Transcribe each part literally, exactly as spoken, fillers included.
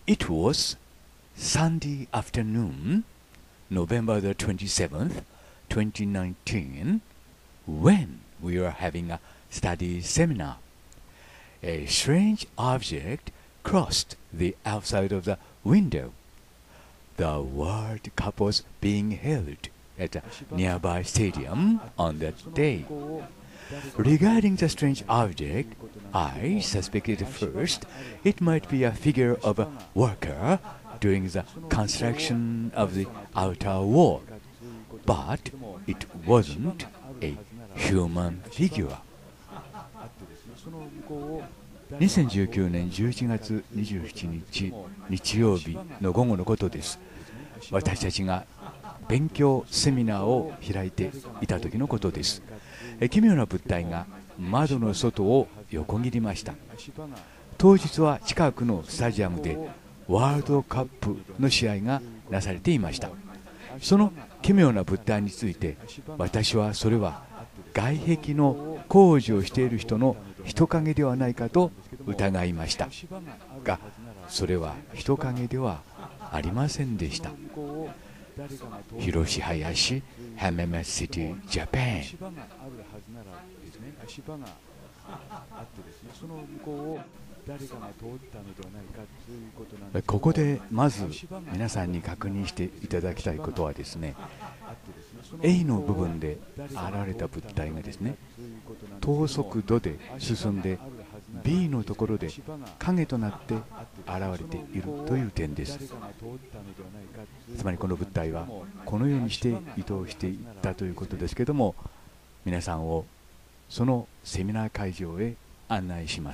It was Sunday afternoon, November the twenty-seventh, twenty nineteen, when we were having a study seminar. A strange object crossed the outside of the window. The World Cup was being held at a nearby stadium on that day. Regarding the strange object, I suspected first it might be a figure of a worker doing the construction of the outer wall, but it wasn't a human figure. にせんじゅうきゅうねんじゅういちがつにじゅうしちにち日曜日の午後のことです。私たちが勉強セミナーを開いていた時のことです。奇妙な物体が窓の外を横切りました。当日は近くのスタジアムでワールドカップの試合がなされていました。その奇妙な物体について、私はそれは外壁の工事をしている人の人影ではないかと疑いましたが、それは人影ではありませんでした。広志林、ハメメシティ、ジャパン。ここでまず皆さんに確認していただきたいことはですね、A の部分で現れた物体がですね、等速度で進んで B のところで影となって現れているという点です。つまりこの物体はこのようにして移動していったということですけども、皆さんをそのセミナー会場へ案内します。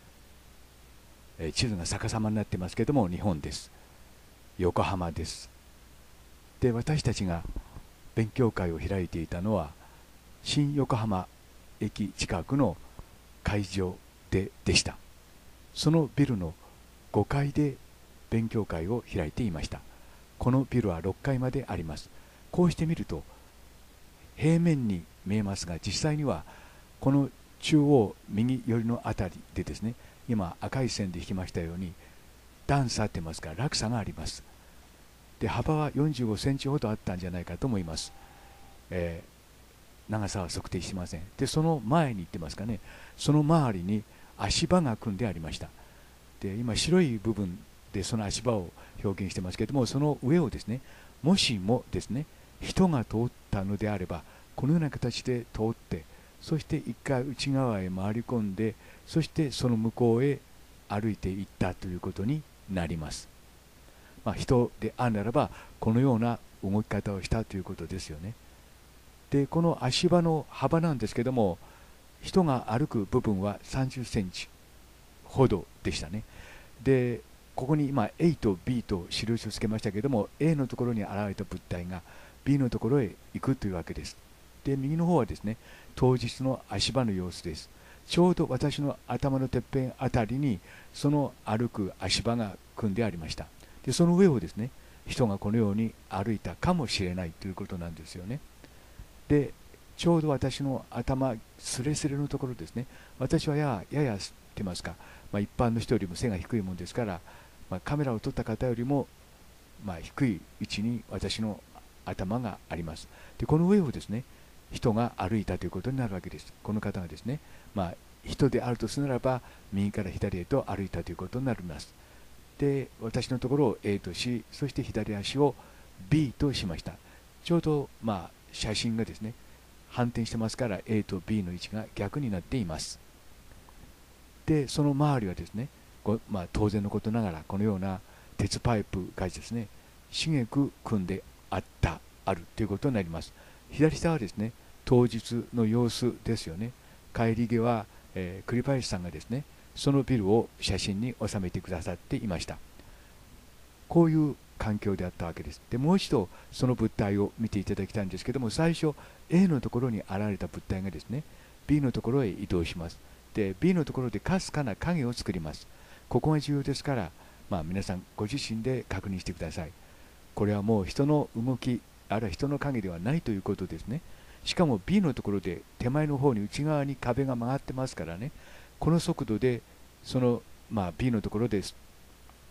地図が逆さまになってますけども、日本です。横浜です。で、私たちが勉強会を開いていたのは新横浜駅近くの会場ででした。そのビルのごかいで勉強会を開いていました。このビルはろっかいまであります。こうして見ると平面に見えますが、実際にはこの中央右寄りのあたりでですね、今赤い線で引きましたように段差ってますから落差があります。で、幅はよんじゅうごセンチほどあったんじゃないかと思います。えー、長さは測定しません。で、その前に行ってますかね、その周りに足場が組んでありました。で、今白い部分でその足場を表現してますけれども、その上をですね、もしもですね、人が通ったのであればこのような形で通って、そして一回内側へ回り込んで、そしてその向こうへ歩いていったということになります。まあ、人であるならばこのような動き方をしたということですよね。で、この足場の幅なんですけども、人が歩く部分はさんじゅっセンチほどでしたね。で、ここに今 A と B と印をつけましたけども、 A のところに現れた物体が B のところへ行くというわけです。で、右の方はですね、当日の足場の様子です。ちょうど私の頭のてっぺんあたりにその歩く足場が組んでありました。で、その上をですね、人がこのように歩いたかもしれないということなんですよね。で、ちょうど私の頭すれすれのところですね、私はややややって言いますか、まあ、一般の人よりも背が低いもんですから、まあ、カメラを撮った方よりも、まあ、低い位置に私の頭があります。で、この上をですね、人が歩いたということになるわけです。この方がですね、まあ、人であるとするならば右から左へと歩いたということになります。で、私のところを A とし、そして左足を B としました。ちょうど、まあ、写真がですね、反転してますから A と B の位置が逆になっています。で、その周りはですね、まあ、当然のことながらこのような鉄パイプがですね、茂く組んであったあるということになります。左下はですね、当日の様子ですよね。帰り際、えー、栗林さんがですね、そのビルを写真に収めてくださっていました。こういう環境であったわけです。で、もう一度その物体を見ていただきたいんですけども、最初 A のところに現れた物体がですね、 B のところへ移動します。で、 B のところでかすかな影を作ります。ここが重要ですから、まあ、皆さんご自身で確認してください。これはもう人の動き、あるいは人の影ではないということですね。しかも B のところで手前の方に内側に壁が曲がってますからね、この速度でその、まあ、B のところで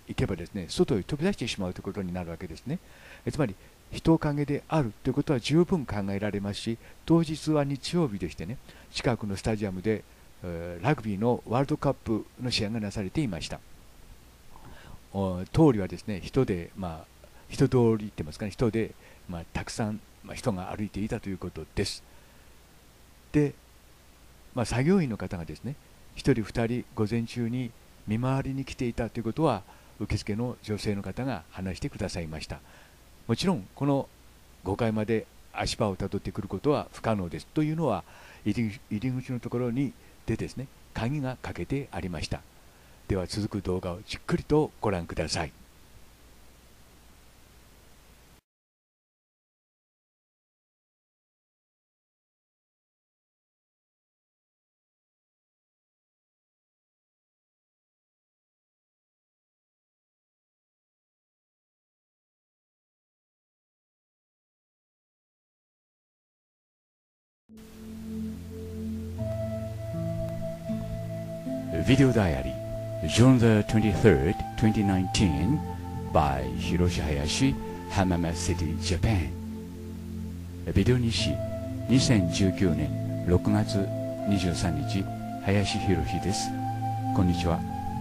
行けばですね、外に飛び出してしまうということになるわけですね。えつまり人影であるということは十分考えられますし、当日は日曜日でしてね、近くのスタジアムで、えーラグビーのワールドカップの試合がなされていました。お通りはですね、人で、まあ、人通りって言いますかね、人で、まあ、たくさん、まあ、人が歩いていたということです。で、まあ、作業員の方がですね、ひとりふたり午前中に見回りに来ていたということは、受付の女性の方が話してくださいました。もちろんこのごかいまで足場をたどってくることは不可能です。というのは、入り入り口のところにでですね、鍵がかけてありました。では続く動画をじっくりとご覧ください。Video Diary, June the twenty-third, twenty nineteen, by Hiroshi Hayashi, Hamama City, Japan. ビデオ日誌、にせんじゅうきゅうねんろくがつにじゅうさんにち、林博です。こんにちは。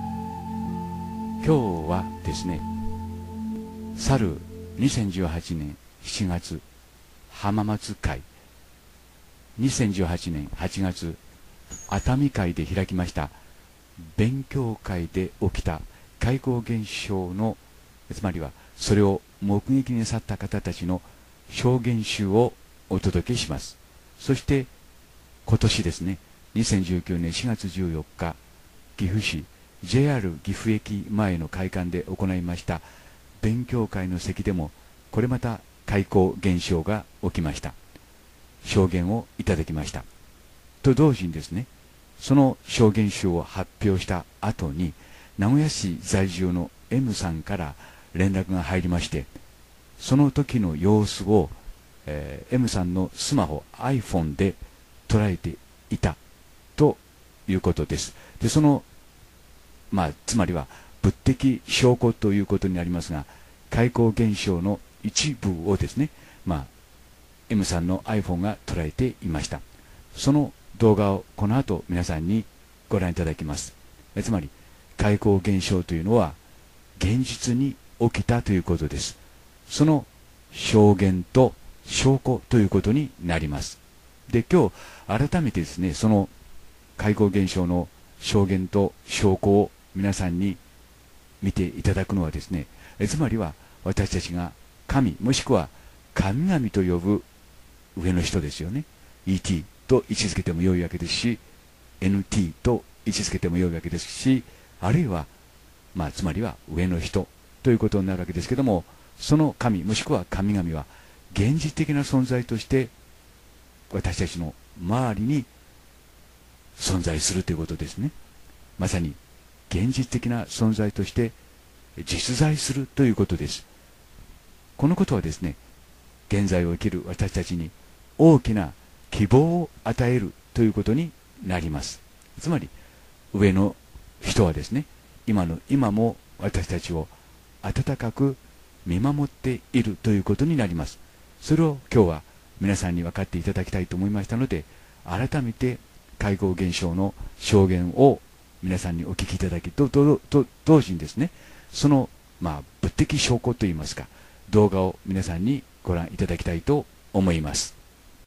今日はですね、去るにせんじゅうはちねんしちがつ、浜松会、にせんじゅうはちねんはちがつ、熱海会で開きました勉強会で起きた怪光現象の、つまりはそれを目撃になさった方たちの証言集をお届けします。そして今年ですね、にせんじゅうきゅうねんしがつじゅうよっか、岐阜市 ジェイアール 岐阜駅前の会館で行いました勉強会の席でも、これまた怪光現象が起きました。証言をいただきました。と同時にですね、その証言集を発表した後に、名古屋市在住の M さんから連絡が入りまして、その時の様子を、えー、M さんのスマホ iPhone で捉えていたということです。で、その、まあ、つまりは物的証拠ということになりますが、怪光現象の一部をですね、まあ、M さんの iPhone が捉えていました。その動画をこの後皆さんにご覧いただきます。つまり怪光現象というのは現実に起きたということです。その証言と証拠ということになります。で、今日改めてですね、その怪光現象の証言と証拠を皆さんに見ていただくのはですね、つまりは私たちが神もしくは神々と呼ぶ上の人ですよね。 イーティー と位置づけても良いわけですし、 エヌティー と位置づけても良いわけですし、あるいは、まあ、つまりは上の人ということになるわけですけども、その神もしくは神々は現実的な存在として私たちの周りに存在するということですね。まさに現実的な存在として実在するということです。このことはですね、現在を生きる私たちに大きな希望を与えるということになります。つまり上の人はですね、今の今も私たちを温かく見守っているということになります。それを今日は皆さんに分かっていただきたいと思いましたので、改めて怪光現象の証言を皆さんにお聞きいただきととと同時にですね、その、まあ、物的証拠といいますか、動画を皆さんにご覧いただきたいと思います。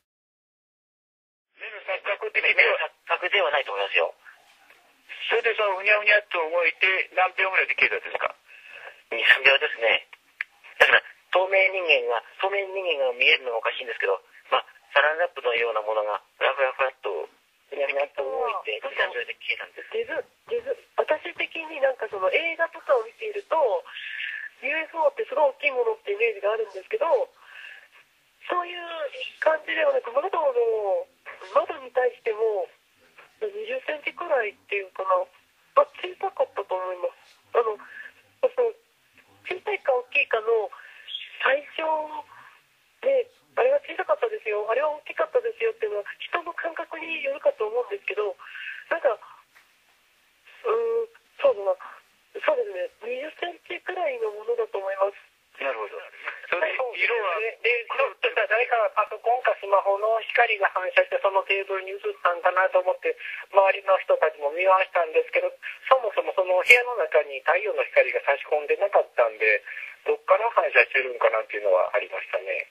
錯覚ではないと思いますよ。それでそのうにゃうにゃと動いて何秒ぐらいで消えたんですか？に、さんびょうですね。だから透明人間が透明人間が見えるのはおかしいんですけど、まあサランラップのようなものがふらふらふらっとうにゃうにゃと動いて、それで消えたんです。 私的になんかその映画とかを見ていると ユーエフオー ってすごい大きいものってイメージがあるんですけど、そういう感じではなく、窓の窓に対してもにじゅっセンチくらいっていうかな、まあ、小さかったと思います。あのその小さいか大きいかの最小で、あれは小さかったですよ、あれは大きかったですよっていうのは人の感覚によるかと思うんですけど、なんかうーんそうだなそうですね、にじゅっセンチじくらいのものだと思います。 なるほど。それで色は、 で、ちょっとしたら誰かがパソコンかスマホの光が反射してそのテーブルに映ったんかなと思って周りの人たちも見回したんですけど、そもそもその部屋の中に太陽の光が差し込んでなかったんで、どっから反射してるんかなっていうのはありましたね。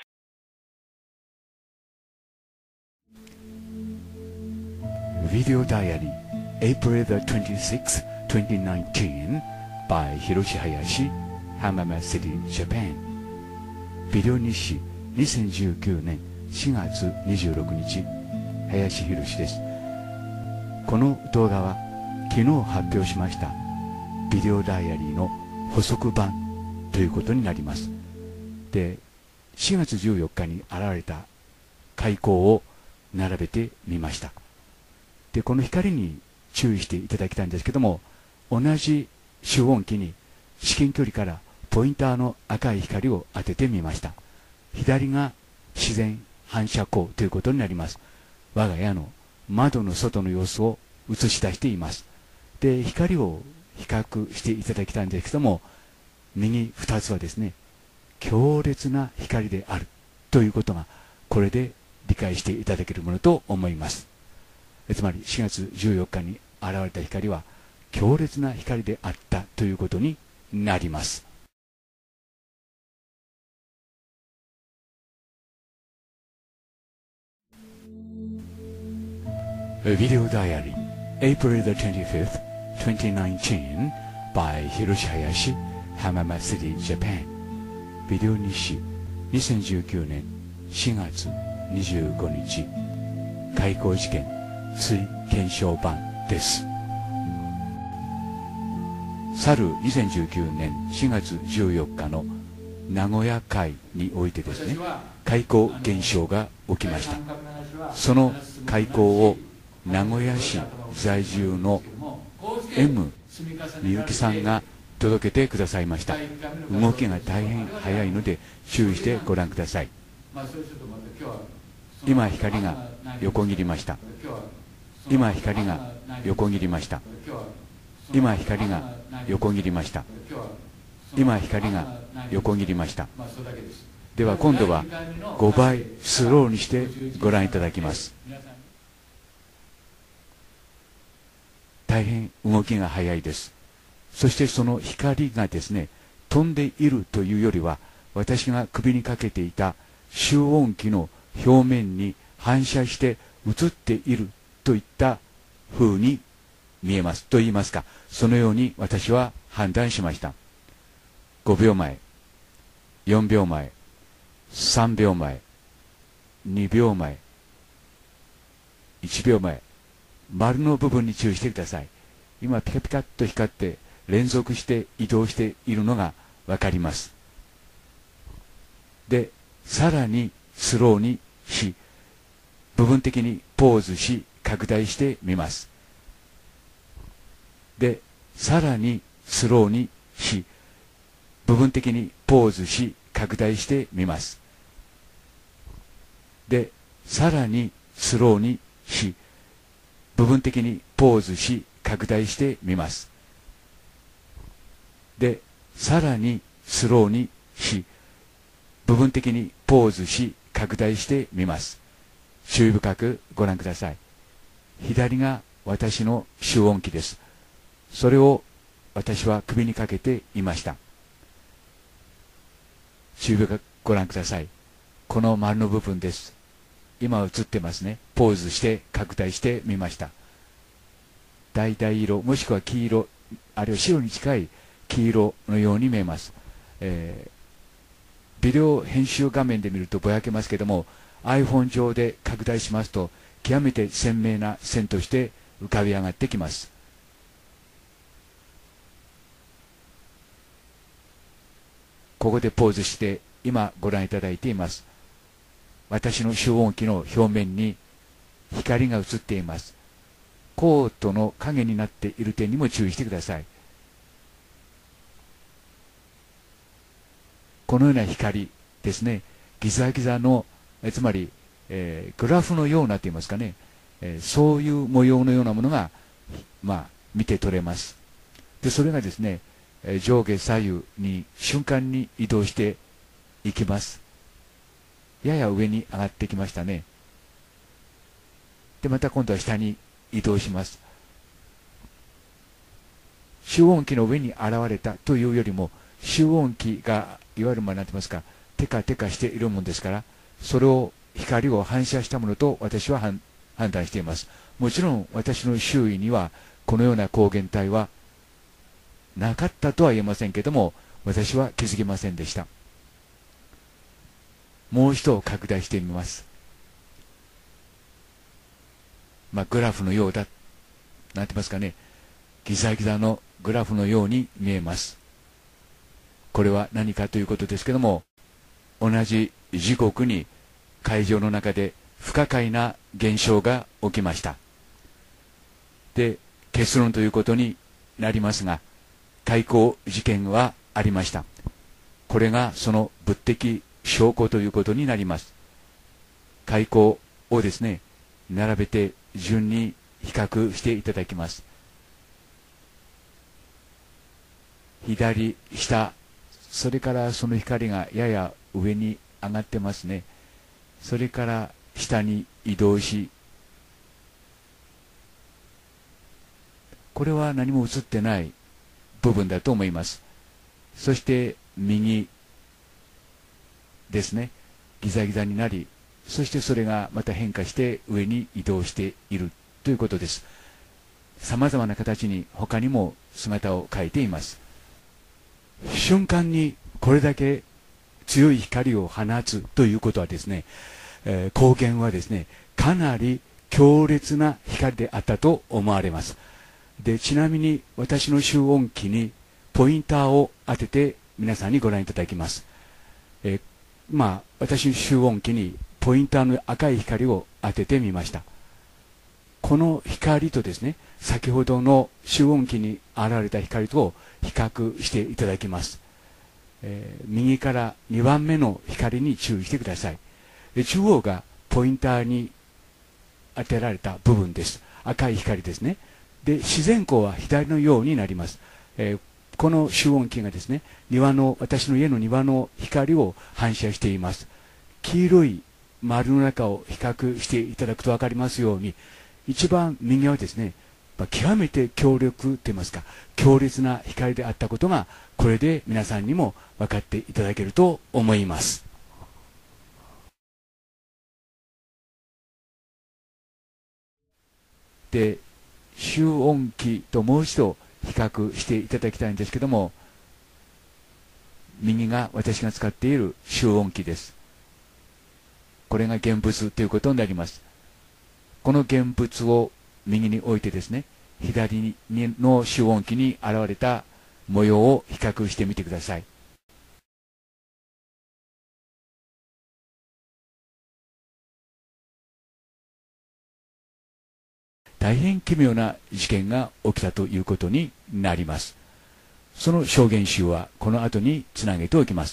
Video Diary, April the twenty-sixth, twenty nineteen, by Hiroshi Hayashi, Hamama City, Japan. ビデオ日誌にせんじゅうきゅうねんしがつにじゅうろくにち、林博です。この動画は昨日発表しましたビデオダイアリーの補足版ということになります。で、しがつじゅうよっかに現れた開口を並べてみました。で、この光に注意していただきたいんですけども、同じ集音器に至近距離からポインターの赤い光を当ててみました。左が自然反射光ということになります。我が家の窓の外の様子を映し出しています。で、光を比較していただきたいんですけども、右ふたつはですね、強烈な光であるということがこれで理解していただけるものと思います。つまりしがつじゅうよっかに現れた光は強烈な光であったということになります。Video Diary, April the twenty-fifth, twenty nineteen, by Hiroshi Hayashi, Hamama City, Japan. ビデオ日誌にせんじゅうきゅうねんしがつにじゅうごにち、開口事件追検証版です。去るにせんじゅうきゅうねんしがつじゅうよっかの名古屋会においてですね、開口現象が起きました。その開口を名古屋市在住の M みゆきさんが届けてくださいました。動きが大変早いので注意してご覧ください。今光が横切りました。今光が横切りました。今光が横切りました。今光が横切りました。では今度はごばいスローにしてご覧いただきます。大変動きが速いです。そしてその光がですね、飛んでいるというよりは、私が首にかけていた集音器の表面に反射して映っているといった風に見えますと言いますか、そのように私は判断しました。ごびょうまえ、よんびょうまえ、さんびょうまえ、にびょうまえ、いちびょうまえ、丸の部分に注意してください。今ピカピカっと光って連続して移動しているのがわかります。で、さらにスローにし、部分的にポーズし拡大してみます。で、さらにスローにし、部分的にポーズし拡大してみます。で、さらにスローにし、部分的にポーズし拡大してみます。で、さらにスローにし、部分的にポーズし拡大してみます。注意深くご覧ください。左が私の集音器です。それを私は首にかけていました。注意深くご覧ください。この丸の部分です。今映ってますね。ポーズして拡大してみました。橙色もしくは黄色、あるいは白に近い黄色のように見えます。えー、ビデオ編集画面で見るとぼやけますけども、 iPhone 上で拡大しますと極めて鮮明な線として浮かび上がってきます。ここでポーズして今ご覧いただいています。私の集音器の表面に光が映っています。コートの影になっている点にも注意してください。このような光ですね、ギザギザの、えつまり、えー、グラフのようなと言いますかね、えー、そういう模様のようなものが、まあ、見て取れます。で、それがですね、 上下左右に瞬間に移動していきます。やや上に上がってきましたね。でまた今度は下に移動します。集音機の上に現れたというよりも、集音機がいわゆるまあ何て言いますか、テカテカしているものですから、それを光を反射したものと私は判断しています。もちろん私の周囲にはこのような光源体はなかったとは言えませんけども、私は気づきませんでした。もう一度拡大してみます。まあグラフのようだ、なんて言いますかね、ギザギザのグラフのように見えます。これは何かということですけども、同じ時刻に会場の中で不可解な現象が起きました。で、結論ということになりますが、開口事件はありました。これがその物的証拠ということになります。開口をですね、並べて順に比較していただきます。左下、それからその光がやや上に上がってますね。それから下に移動し、これは何も映ってない部分だと思います。そして右ですね、ギザギザになり、そしてそれがまた変化して上に移動しているということです。さまざまな形に他にも姿を変えています。瞬間にこれだけ強い光を放つということはですね、えー、光源はですね、かなり強烈な光であったと思われます。で、ちなみに私の集音機にポインターを当てて皆さんにご覧いただきます。えー、まあ私の集音機にポインターの赤い光を当ててみました。この光とですね、先ほどの集音機に現れた光と比較していただきます。えー、右からにばんめの光に注意してください。で、中央がポインターに当てられた部分です。赤い光ですね。で、自然光は左のようになります。えー、この集音機がですね、庭の、私の家の庭の光を反射しています。黄色い丸の中を比較していただくと分かりますように、一番右はですね、極めて強力といいますか、強烈な光であったことが、これで皆さんにも分かっていただけると思います。で、集音機ともう一度比較していただきたいんですけども、右が私が使っている集音機です。これが現物ということになります。この現物を右に置いてですね、左の集音機に現れた模様を比較してみてください。大変奇妙な事件が起きたということになります。その証言集はこの後につなげておきます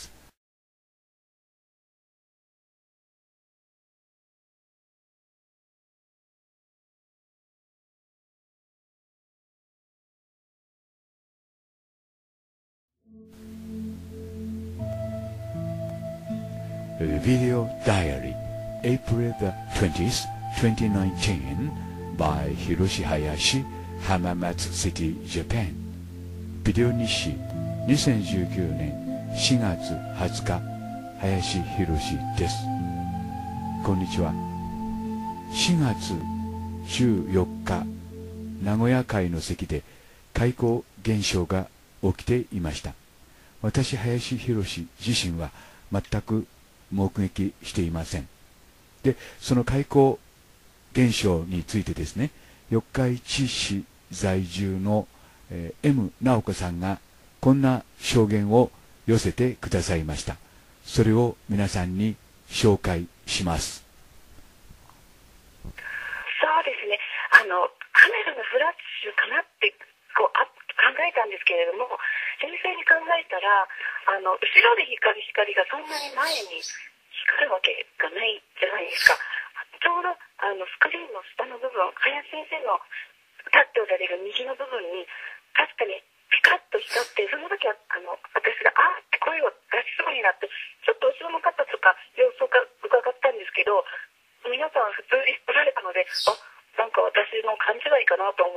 。Video Diary April the twentieth, twenty nineteen by Hiroshi Hayashi, Hamamatsu City, Japan。 ビデオ日誌にせんじゅうきゅうねんしがつはつか、林博です。こんにちは。しがつじゅうよっか、名古屋会の席で開口現象が起きていました。私、林博自身は全く目撃していません。で、その開口現象についてですね、四日市市在住の、えー、M 直子さんがこんな証言を寄せてくださいました。それを皆さんに紹介します。 そうですね、あのカメラのフラッシュかなってこうあ考えたんですけれども、冷静に考えたら、あの後ろで光る光がそんなに前に光るわけがないじゃないですか。ちょうどあのスクリーンの下の部分、林先生の立っておられる右の部分に確かにピカッと光って、その時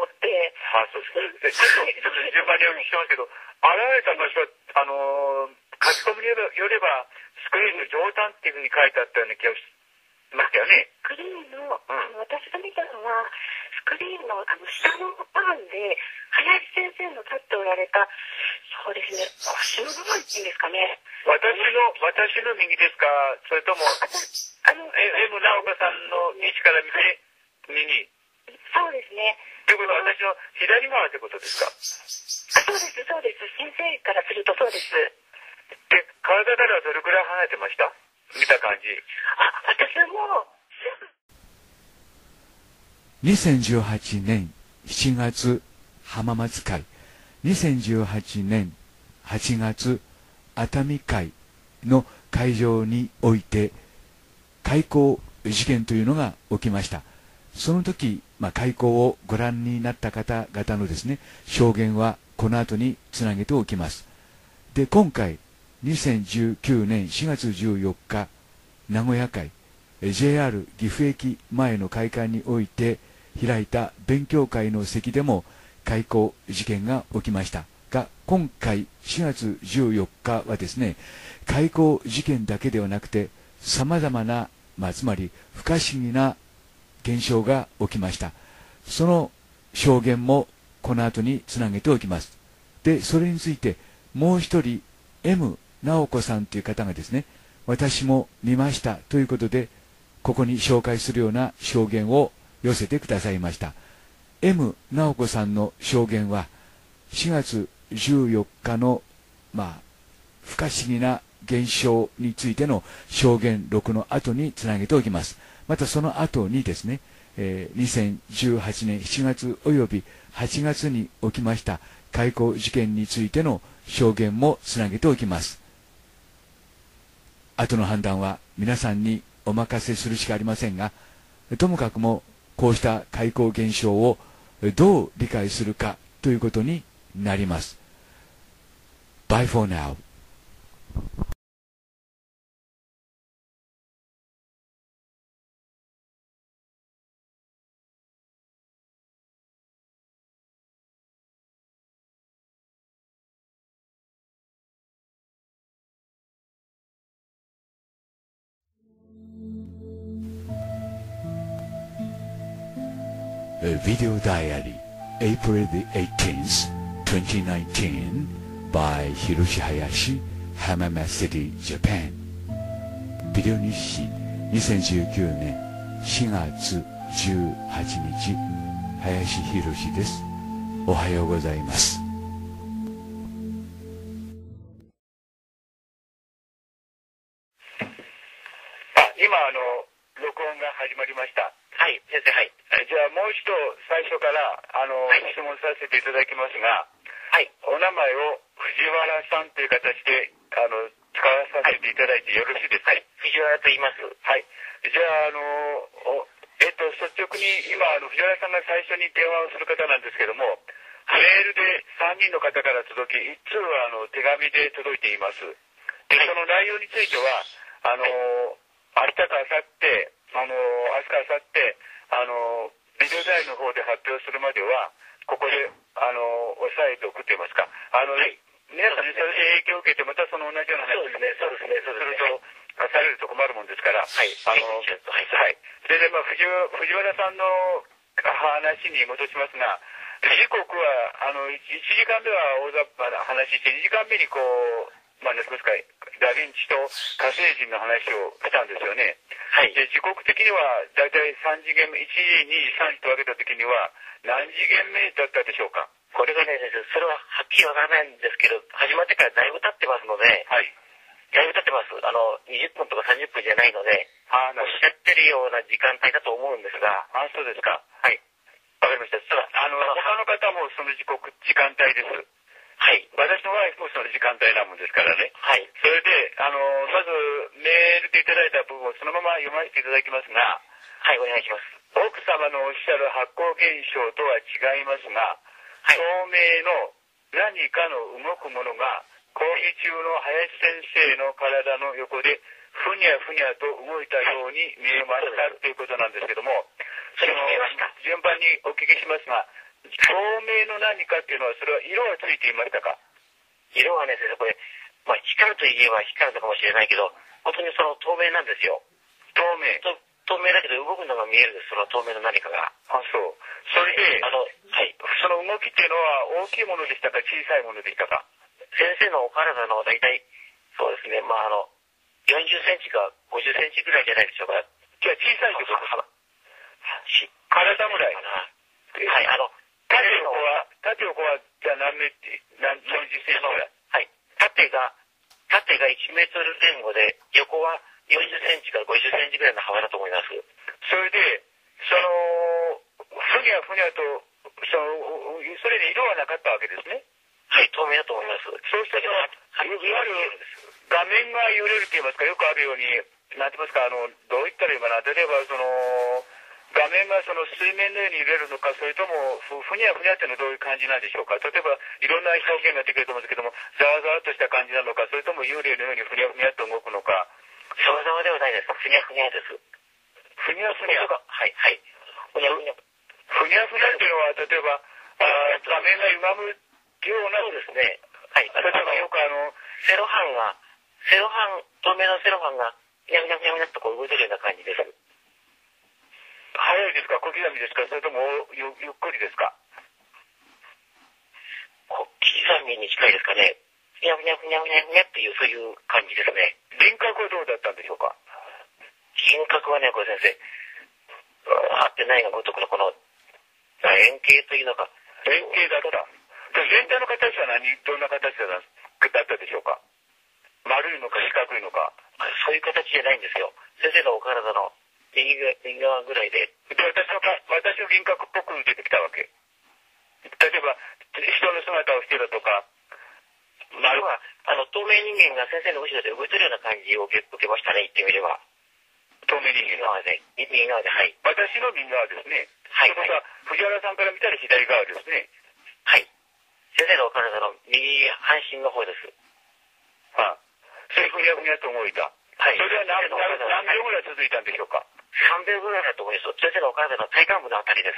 って。 あ、そうです。で、ちょっと順番にお聞きしますけど、現れた場所は、あのー、書き込みによれば、スクリーンの上端っていうふうに書いてあったような気がしましたよね。 スクリーンの、あの、私が見たのは、スクリーンのあの下のパンで、林先生の立っておられた、そうですね、腰の部分っていうんですかね。 私の、私の右ですか、それとも、 あの、 え、M 直子さんの位置から見て、右。 そうですね。 ということは私の左側ってことですか？ あ、そうです、そうです。先生からするとそうです。 で、体からはどれくらい離れてました？見た感じ。 あ、私も、 にせんじゅうはちねんしちがつ浜松会、にせんじゅうはちねんはちがつ熱海会の会場において開港事件というのが起きました。その時、まあ、開港をご覧になった方々のですね、証言はこの後につなげておきます。で、今回にせんじゅうきゅうねんしがつじゅうよっか名古屋会 ジェイアール 岐阜駅前の会館において開いた勉強会の席でも開港事件が起きましたが、今回しがつじゅうよっかはですね、開港事件だけではなくてさまざまな、まあ、つまり不可思議な現象が起きました。その証言もこの後につなげておきます。で、それについてもう一人 M 直子さんという方がですね、私も見ましたということでここに紹介するような証言を寄せてくださいました。 M 直子さんの証言はしがつじゅうよっかの、まあ、不可思議な現象についての証言録の後につなげておきます。またその後にですね、えー、にせんじゅうはちねんしちがつおよびはちがつに起きました開港事件についての証言もつなげておきます。後の判断は皆さんにお任せするしかありませんが、ともかくもこうした開港現象をどう理解するかということになります。Bye for now. A video diary, April the eighteenth, twenty nineteen, by Hiroshi Hayashi, Hamama City, Japan. ビデオ日誌にせんじゅうきゅうねんしがつじゅうはちにち、林博です。おはようございます。 あ、今あの録音が始まりました。はい、先生、はい。じゃあもう一度最初からあの、はい、質問させていただきますが、はい、お名前を藤原さんという形であの使わさせていただいてよろしいですか？はい、藤原と言います。はい。じゃああのえっと率直に今あの藤原さんが最初に電話をする方なんですけども、メールでさんにんの方から届き、いっつうはあの手紙で届いています。で、その内容についてはあの明日か明後日あの明日か明後日あのビデオダイヤルの方で発表するまではここであの押さえておくと言いますか、あの、はい、皆さんにそれで影響を受けてまたその同じような話をするとされると困るもんですから、はい、あの、はい、それでまあ藤藤原さんの話に戻しますが、時刻はあのいちじかんめは大雑把な話して、にじかんめにこうまあ、なんですか、ダヴィンチと火星人の話をしたんですよね。はい。で、時刻的には、だいたいさんじげんめ、いちじ、にじ、さんじと分けたときには、何次元目だったでしょうか？これがね、先生、それははっきりわからないんですけど、始まってからだいぶ経ってますので、はい。だいぶ経ってます。あの、にじゅっぷんとかさんじゅっぷんじゃないので、あおっしゃってるような時間帯だと思うんですが。あ、そうですか。はい。わかりました。ただ、あの、他の方もその時刻、時間帯です。はい。私の場合もその時間帯なもんですからね。はい。それで、あの、まず、メールでいただいた部分をそのまま読ませていただきますが、はい、お願いします。奥様のおっしゃる発光現象とは違いますが、はい、透明の何かの動くものが、講義中の林先生の体の横で、ふにゃふにゃと動いたように見えましたということなんですけども、その順番にお聞きしますが、 透明の何かっていうのは、それは色はついていましたか？ 色はね、先生、これ、まあ、光るといえば光るのかもしれないけど、本当にその透明なんですよ。 透明。 と透明だけど動くのが見えるんです、その透明の何かが。 あ、そう。それで、 あの、はい。 その動きっていうのは大きいものでしたか、小さいものでしたか？ 先生のお体の大体、そうですね、まあ、あの、よんじゅっセンチかごじゅっセンチぐらいじゃないでしょうか。 じゃあ小さいってことですか？ 体ぐらい。 はい、あの、 縦横は、縦横は、じゃあ何メートル、何、よんじゅっセンチぐらい。 はい。縦が、縦がいちメートル前後で、横はよんじゅっセンチからごじゅっセンチぐらいの幅だと思います。 それで、その、ふにゃふにゃと、その、それで色はなかったわけですね。 はい、透明だと思います。 そうしたら、いわゆる画面が揺れると言いますか、よくあるように、なんて言いますか、あの、どう言ったらいいかな、例えば、その、画面がその水面のように揺れるのか、それともふ、ふにゃふにゃっていうのはどういう感じなんでしょうか。例えば、いろんな表現ができると思うんですけども、ざわざわとした感じなのか、それとも幽霊のようにふにゃふにゃと動くのか。 ざわざわではないです。ふにゃふにゃです。 ふにゃふにゃ。 はい、はい。ふにゃふにゃ。 ふにゃふにゃっていうのは、例えば、あ画面が歪むような。 そうですね。はい。 例えばよくあの、 セロハンが、セロハン、透明のセロハンが、ふにゃふにゃふにゃふにゃっとこう動いてるような感じです。 早いですか、小刻みですか、それともゆゆっくりですか？ 小刻みに近いですかね。ふにゃふにゃふにゃふにゃふにゃっていう、そういう感じですね。 輪郭はどうだったんでしょうか？ 輪郭はね、これ先生、合ってないがごとくのこの、円形というのか。 円形だった。全体の形は何、どんな形だったでしょうか？丸いのか四角いのか。 そういう形じゃないんですよ。先生のお体の右側ぐらいで。 で、私のか、私の輪郭っぽく出てきたわけ。例えば、人の姿をしてたとか。 丸は、あの、透明人間が先生の後ろで動いてるような感じを受け受けましたね、言ってみれば。 透明人間側で、右側で、はい。 私の右側ですね。 はい。 ということは、藤原さんから見たら左側ですね。 はい。先生のお体の右半身の方です。 はあ。それふにゃふにゃと動いた。はい。それは何, 何秒ぐらい続いたんでしょうか？ さんびょうぐらいだと思います。先生のお体の体幹部のあたりです。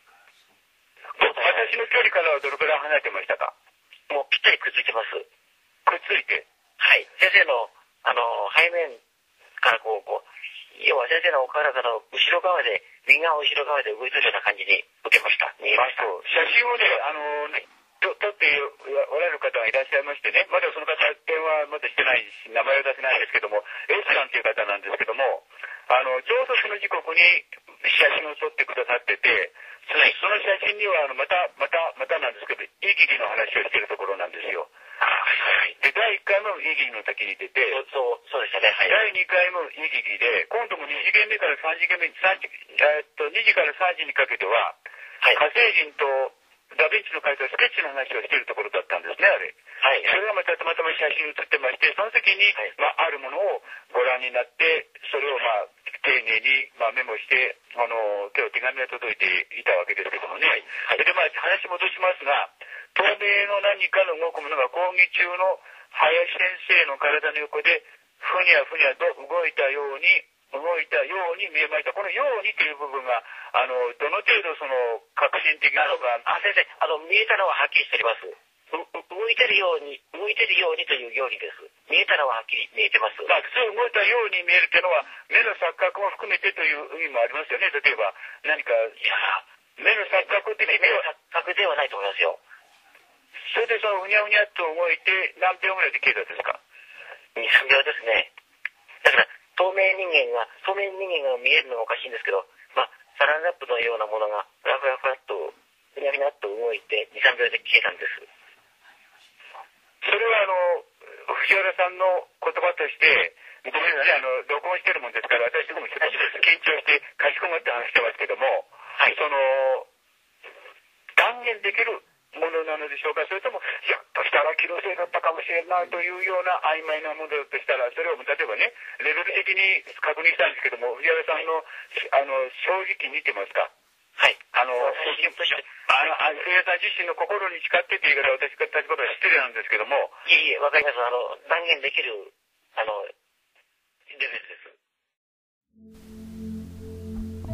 私の距離からはどれくらい離れてましたか？ もうぴったりくっついてます。 くっついて？ はい。先生の、あの、背面からこう、こう、要は先生のお体の後ろ側で、右側後ろ側で動いてるような感じに受けました。見えました。 写真をね、あのね、と撮っておられる方がいらっしゃいましてね、まだその方、電話まだしてないし、名前を出せないんですけども、S さんという方なんですけども、あの、上卒の時刻に写真を撮ってくださってて、その写真には、あの、また、また、またなんですけど、いい記事の話をしているところなんですよ。 はい。 で、だいいっかいもいい記事の時に出て、 そう、そうでしたね。はい。 だいにかいもいい記事で、今度もに次元目からさん次元目に、さんじ、えっと、にじからさんじにかけては、はい、火星人とダヴィンチの描いたスケッチの話をしているところだったんですね、あれ。 はい。 それがまたたまたま写真写ってまして、その時に、はい、まあ、あるものをご覧になって、それをまあ、丁寧に、まあ、メモして、あの、今日手紙が届いていたわけですけどもね。はい。それでまあ、話戻しますが、透明の何かの動くものが講義中の林先生の体の横で、ふにゃふにゃと動いたように、動いたように見えました。このようにという部分が、あの、どの程度その、革新的なのか。 あ、先生、あの、見えたのははっきりしております。動いてるように、動いてるようにというようにです。見えたのははっきり見えてます。 まあ、普通動いたように見えるというのは、目の錯覚も含めてという意味もありますよね。例えば、何か、いや目の錯覚的には。 目の錯覚ではないと思いますよ。 それでそのうにゃうにゃっと動いて何秒ぐらいで消えたんですか？ に、さんびょうですね。だから透明人間が透明人間が見えるのがおかしいんですけど、まあサランラップのようなものがふらふらふらっとふにゃふにゃっと動いてに、さんびょうで消えたんです。 それはあの藤原さんの言葉としてごめんなさい、あの録音してるもんですから私どもちょっと緊張してかしこまって話してますけども、はい、その断言できるものなのでしょうか、それともひょっとしたら気のせいだったかもしれないというような曖昧なものだとしたら、それを例えばねレベル的に確認したんですけども、藤原さんのあの正直見てますか？ はい。 あの、あの、藤原さん自身の心に誓ってって言い方は私たちことは失礼なんですけども。 いえいえ、わかります。あの、断言できる、あの、レベルです。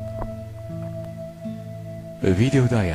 ビデオダイアリー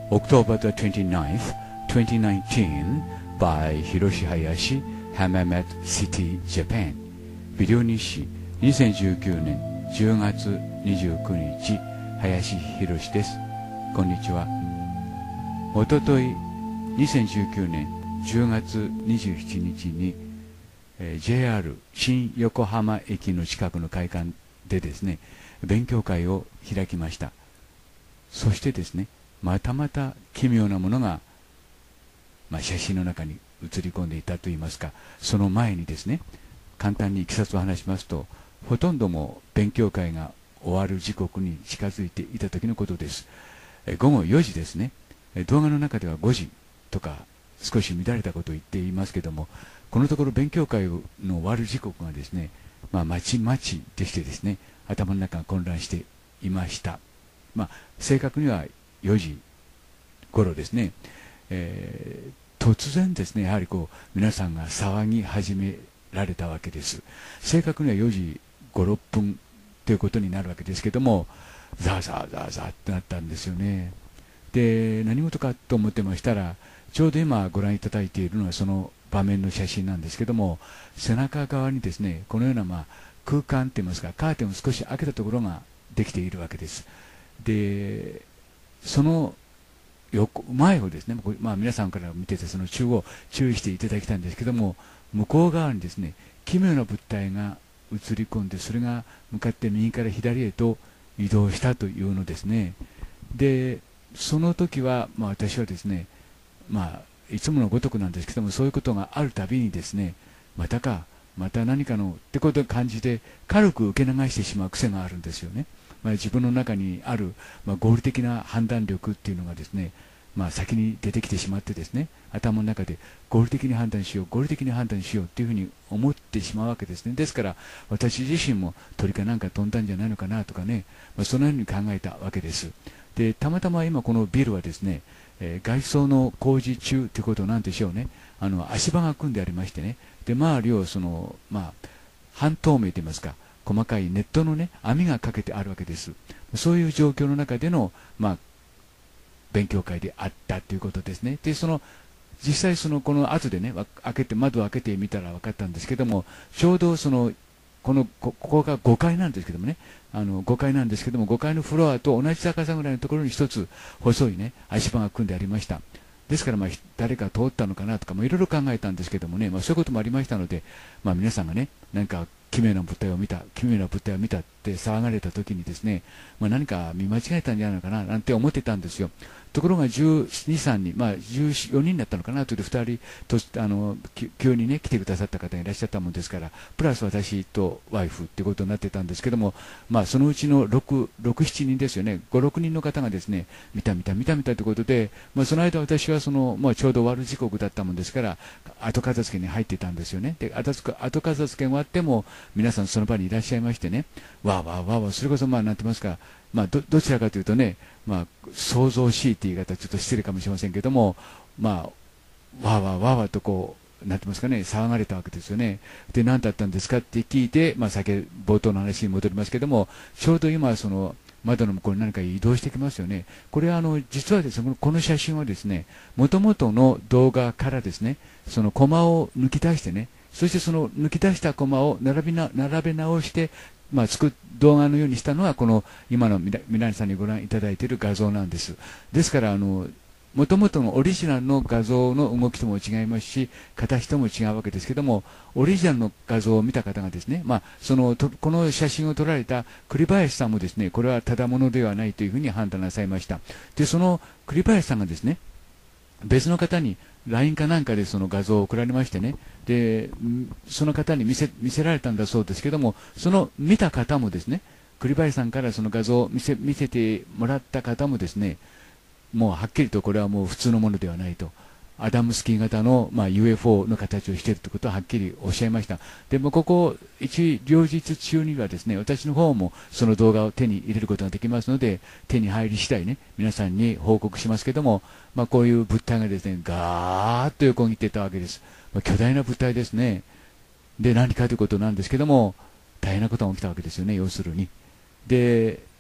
October the twenty-ninth, twenty nineteen by Hiroshi Hayashi, Hammamet City, Japan。 ビデオ日誌にせんじゅうきゅうねんじゅうがつにじゅうくにち、林博です。こんにちは。おとといにせんじゅうきゅうねんじゅうがつにじゅうしちにちに、えー、ジェイアール 新横浜駅の近くの会館でですね、勉強会を開きました。そしてですね、またまた奇妙なものが、まあ、写真の中に映り込んでいたといいますか、その前にですね、簡単にいきさつを話しますと、ほとんども勉強会が終わる時刻に近づいていた時のことです。え午後よじですね。動画の中ではごじとか少し乱れたことを言っていますけども、このところ勉強会の終わる時刻がですね、まあ、まちまちでしてですね、頭の中が混乱していました。まあ、正確にはよじ頃ですね。えー、突然ですね、やはりこう皆さんが騒ぎ始められたわけです。正確にはよじご、ろっぷんということになるわけですけども、ザーザーザーザーってなったんですよね。で、何事かと思ってましたら、ちょうど今ご覧いただいているのはその場面の写真なんですけども、背中側にですね、このような、まあ、空間といいますか、カーテンを少し開けたところができているわけです。で、その横前をですね、まあ、皆さんから見ててその中央注意していただきたいんですけども、向こう側にですね、奇妙な物体が映り込んで、それが向かって右から左へと移動したというのですね。で、その時は、まあ、私はですね、まあ、いつものごとくなんですけども、そういうことがあるたびにですね、またか、また何かのってことを感じて、軽く受け流してしまう癖があるんですよね。まあ、自分の中にある、まあ、合理的な判断力っていうのがですね、まあ、先に出てきてしまってですね、頭の中で合理的に判断しよう、合理的に判断しようっていうふうに思ってしまうわけですね。ですから、私自身も鳥かなんか飛んだんじゃないのかなとかね、まあ、そのように考えたわけです。で、たまたま今このビルはですね、えー、外装の工事中ということなんでしょうね。あの足場が組んでありましてね、で周りをその、まあ、半透明といいますか、細かいネットのね、網がかけてあるわけです。そういう状況の中での、まあ、勉強会であったということですね。で、その実際そのこの後でね、開けて窓を開けてみたら分かったんですけども、ちょうどそのこのここがごかいなんですけどもね、あのごかいなんですけども、ごかいのフロアと同じ高さぐらいのところに一つ細いね足場が組んでありました。ですから、まあ誰か通ったのかなとかもいろいろ考えたんですけどもね、まあ、そういうこともありましたので、まあ、皆さんがね、何か奇妙な物体を見た、奇妙な物体を見たって騒がれた時にですね、まあ、何か見間違えたんじゃないのかななんて思ってたんですよ。ところがじゅうに、さんにん、まあ、じゅうよにんだったのかなというふたりとあの急にね来てくださった方がいらっしゃったもんですから、プラス私とワイフっていうことになってたんですけども、まあ、そのうちのろく、ろく、しちにんですよね、ご、ろくにんの方がですね、見た見た見た見たということで、まあ、その間私はその、まあ、ちょうど終わる時刻だったもんですから、後片付けに入ってたんですよね。で、後後片付け終わっても皆さんその場にいらっしゃいましてね、わーわーわーわー、それこそまあなんて言いますか、まあ、ど, どちらかというとね、まあ、想像しいって言い方はちょっと失礼かもしれませんけども、まあ、わーわーわーわーとこう、なんて言いますかね、騒がれたわけですよね。で、何だったんですかって聞いて、まあ、先冒頭の話に戻りますけども、ちょうど今、その、窓の向こうに何か移動してきますよね。これはあの実はですね、この写真はですね、もともとの動画からですね、そのコマを抜き出してね、そしてその抜き出したコマを並びな並べ直して、まあ、作動画のようにしたのはこの今の皆さんにご覧いただいている画像なんです。ですからあのもともとのオリジナルの画像の動きとも違いますし、形とも違うわけですけども、オリジナルの画像を見た方がですね、まあ、そのとこの写真を撮られた栗林さんもですね、これはただものではないというふうに判断なさいました。で、その栗林さんがですね、別の方に ライン かなんかでその画像を送られましてね、でその方に見せ、見せられたんだそうですけども、その見た方もですね、栗林さんからその画像を見せ、見せてもらった方もですね、もうはっきりとこれはもう普通のものではないと、アダムスキー型の、まあ、ユーエフオー の形をしているということははっきりおっしゃいました。でもここ一両日中にはですね、私の方もその動画を手に入れることができますので、手に入り次第ね、皆さんに報告しますけども、まあ、こういう物体がですね、ガーッと横切っていったわけです。まあ、巨大な物体ですね。で、何かということなんですけども、大変なことが起きたわけですよね、要するに。で、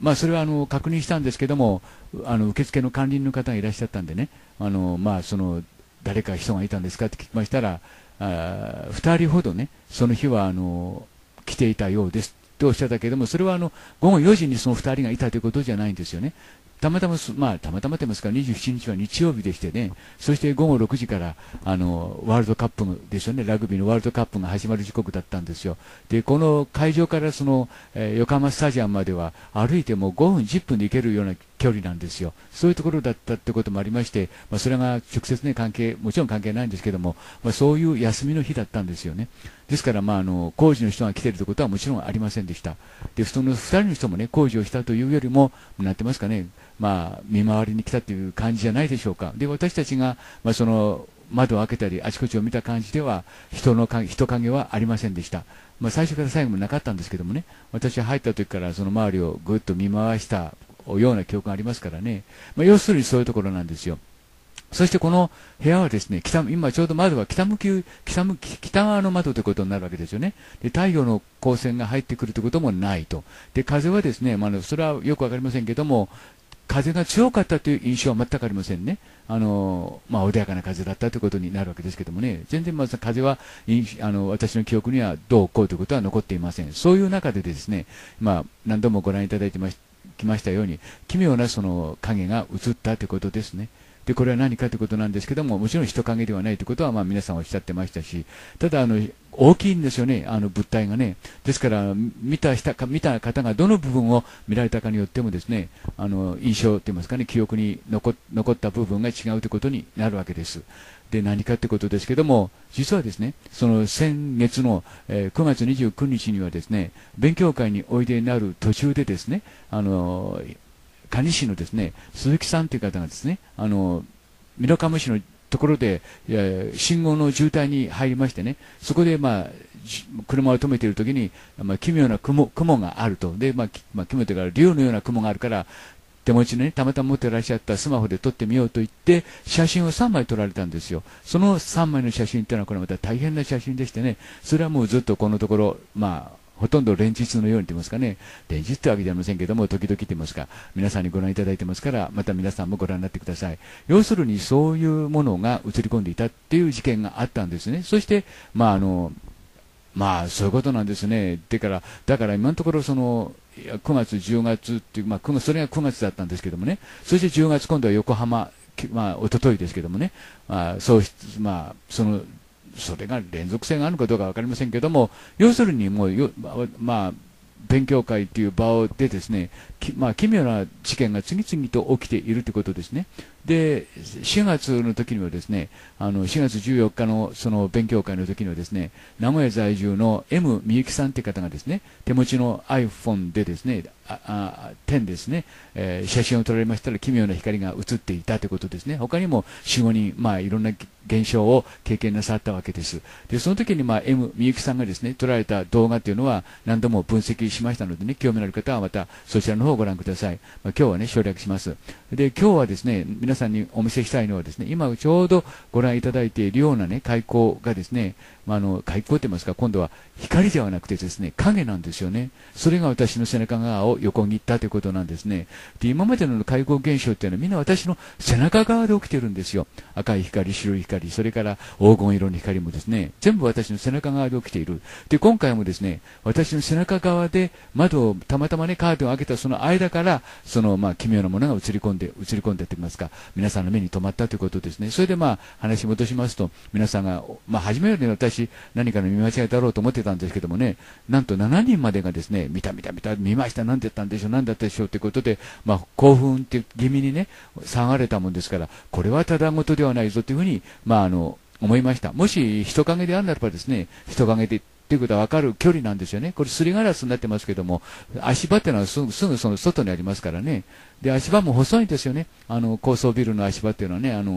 まあ、それはあの確認したんですけども、あの受付の管理人の方がいらっしゃったんでね、あの、まあ、その誰か人がいたんですかって聞きましたら、あふたりほどね、その日はあの来ていたようですとおっしゃったけれども、それはあのごごよじにそのふたりがいたということじゃないんですよね。たまたま、まあ、たまたまと言いますか、にじゅうしちにちは日曜日でしてね、そしてごごろくじからあのワールドカップですよね、ラグビーのワールドカップが始まる時刻だったんですよ。で、この会場からその、えー、横浜スタジアムまでは歩いてもごふん、じゅっぷんで行けるような距離なんですよ。そういうところだったってこともありまして、まあ、それが直接ね、関係、もちろん関係ないんですけども、まあ、そういう休みの日だったんですよね。ですから、まあ、あの工事の人が来ているということはもちろんありませんでした。で、そのふたりの人もね、工事をしたというよりも、なんて言いますかね、まあ、見回りに来たという感じじゃないでしょうか。で、私たちが、まあ、その窓を開けたり、あちこちを見た感じでは、人のか人影はありませんでした。まあ、最初から最後もなかったんですけどもね、私は入った時からその周りをぐっと見回したような記憶がありますからね、まあ、要するにそういうところなんですよ。そしてこの部屋はですね、北今ちょうど窓は北向き、北向き、北側の窓ということになるわけですよね。で、太陽の光線が入ってくるということもないと。で、風はですね、まあ、それはよくわかりませんけども、風が強かったという印象は全くありませんね。あの、まあ、穏やかな風だったということになるわけですけどもね、全然まず風は、あの、私の記憶にはどうこうということは残っていません。そういう中でですね、まあ、何度もご覧いただいてましきましたように、奇妙なその影が映ったということですね。で、これは何かということなんですけども、もちろん人影ではないということは、まあ、皆さんおっしゃってましたし、ただあの大きいんですよね、あの物体がね。ですから見た人見た方がどの部分を見られたかによってもですね、あの印象といいますかね、記憶に 残, 残った部分が違うということになるわけです。で、何かということですけども、実はですね、その先月の、えー、くがつにじゅうくにちにはですね、勉強会においでになる途中でですね、あのー蟹市のですね、鈴木さんという方がですね、あの美濃加茂市のところで、えー、信号の渋滞に入りましてね、そこで、まあ、車を止めているときに、まあ、奇妙な雲、雲があると。で、まあ、まあ、奇妙というか、竜のような雲があるから、手持ちのね、たまたま持っていらっしゃったスマホで撮ってみようと言って、写真をさんまい撮られたんですよ。そのさんまいの写真というのは、これまた大変な写真でしてね、それはもうずっとこのところ、まあ、ほとんど連日のようにと言いますかね、連日というわけではありませんけども、時々と言いますか、皆さんにご覧いただいてますから、また皆さんもご覧になってください。要するにそういうものが映り込んでいたっていう事件があったんですね。そして、まああの、まあそういうことなんですね。だから、だから今のところその、くがつ、じゅうがつっていう、まあ、それがくがつだったんですけどもね、そしてじゅうがつ、今度は横浜、まあ、おとといですけどもね、まあ、そうまあ、その、それが連続性があるのかどうか分かりませんけども、要するにもうよ、まあ、勉強会という場でですね、まあ、奇妙な事件が次々と起きているということですね。で、しがつの時にはですね、あのしがつじゅうよっかのその勉強会の時にはですね、名古屋在住の M みゆきさんという方がですね、手持ちの iPhone でですね、ああじゅうですね、えー、写真を撮られましたら奇妙な光が映っていたということですね。他にもよん、ごにん、まあ、いろんな現象を経験なさったわけです。で、その時に、まあ、M みゆきさんがですね、撮られた動画というのは何度も分析しましたのでね、興味のある方はまたそちらの方をご覧ください。まあ、今日はね、省略します。で、今日はですね、皆さんにお見せしたいのはですね、今ちょうどご覧いただいているようなね、開口がですね、まあ、あの開口と言いますか、今度は光ではなくてですね、影なんですよね。それが私の背中側を横切ったということなんですね。で、今までの開口現象っていうのはみんな私の背中側で起きてるんですよ。赤い光、白い光、それから黄金色の光もですね、全部私の背中側で起きている。で、今回もですね、私の背中側で窓をたまたまね、カーテンを開けたその間から、そのまあ奇妙なものが映り込んで、映り込んでと言いますか、皆さんの目に留まったということですね。それでまあ話戻しますと、皆さんが、まあ初めより私、何かの見間違いだろうと思ってたんですけどもね、なんとしちにんまでがですね、見た見た見た、見ました、何だったんでしょう、何だったでしょうということで、まあ興奮って気味にね、騒がれたもんですから、これはただごとではないぞというふうに、まああの、思いました。もし人影であるならばですね、人影でということは分かる距離なんですよね。これすりガラスになってますけども、足場っていうのはすぐ、すぐその外にありますからね。で、足場も細いんですよね。あの高層ビルの足場っていうのはね、あの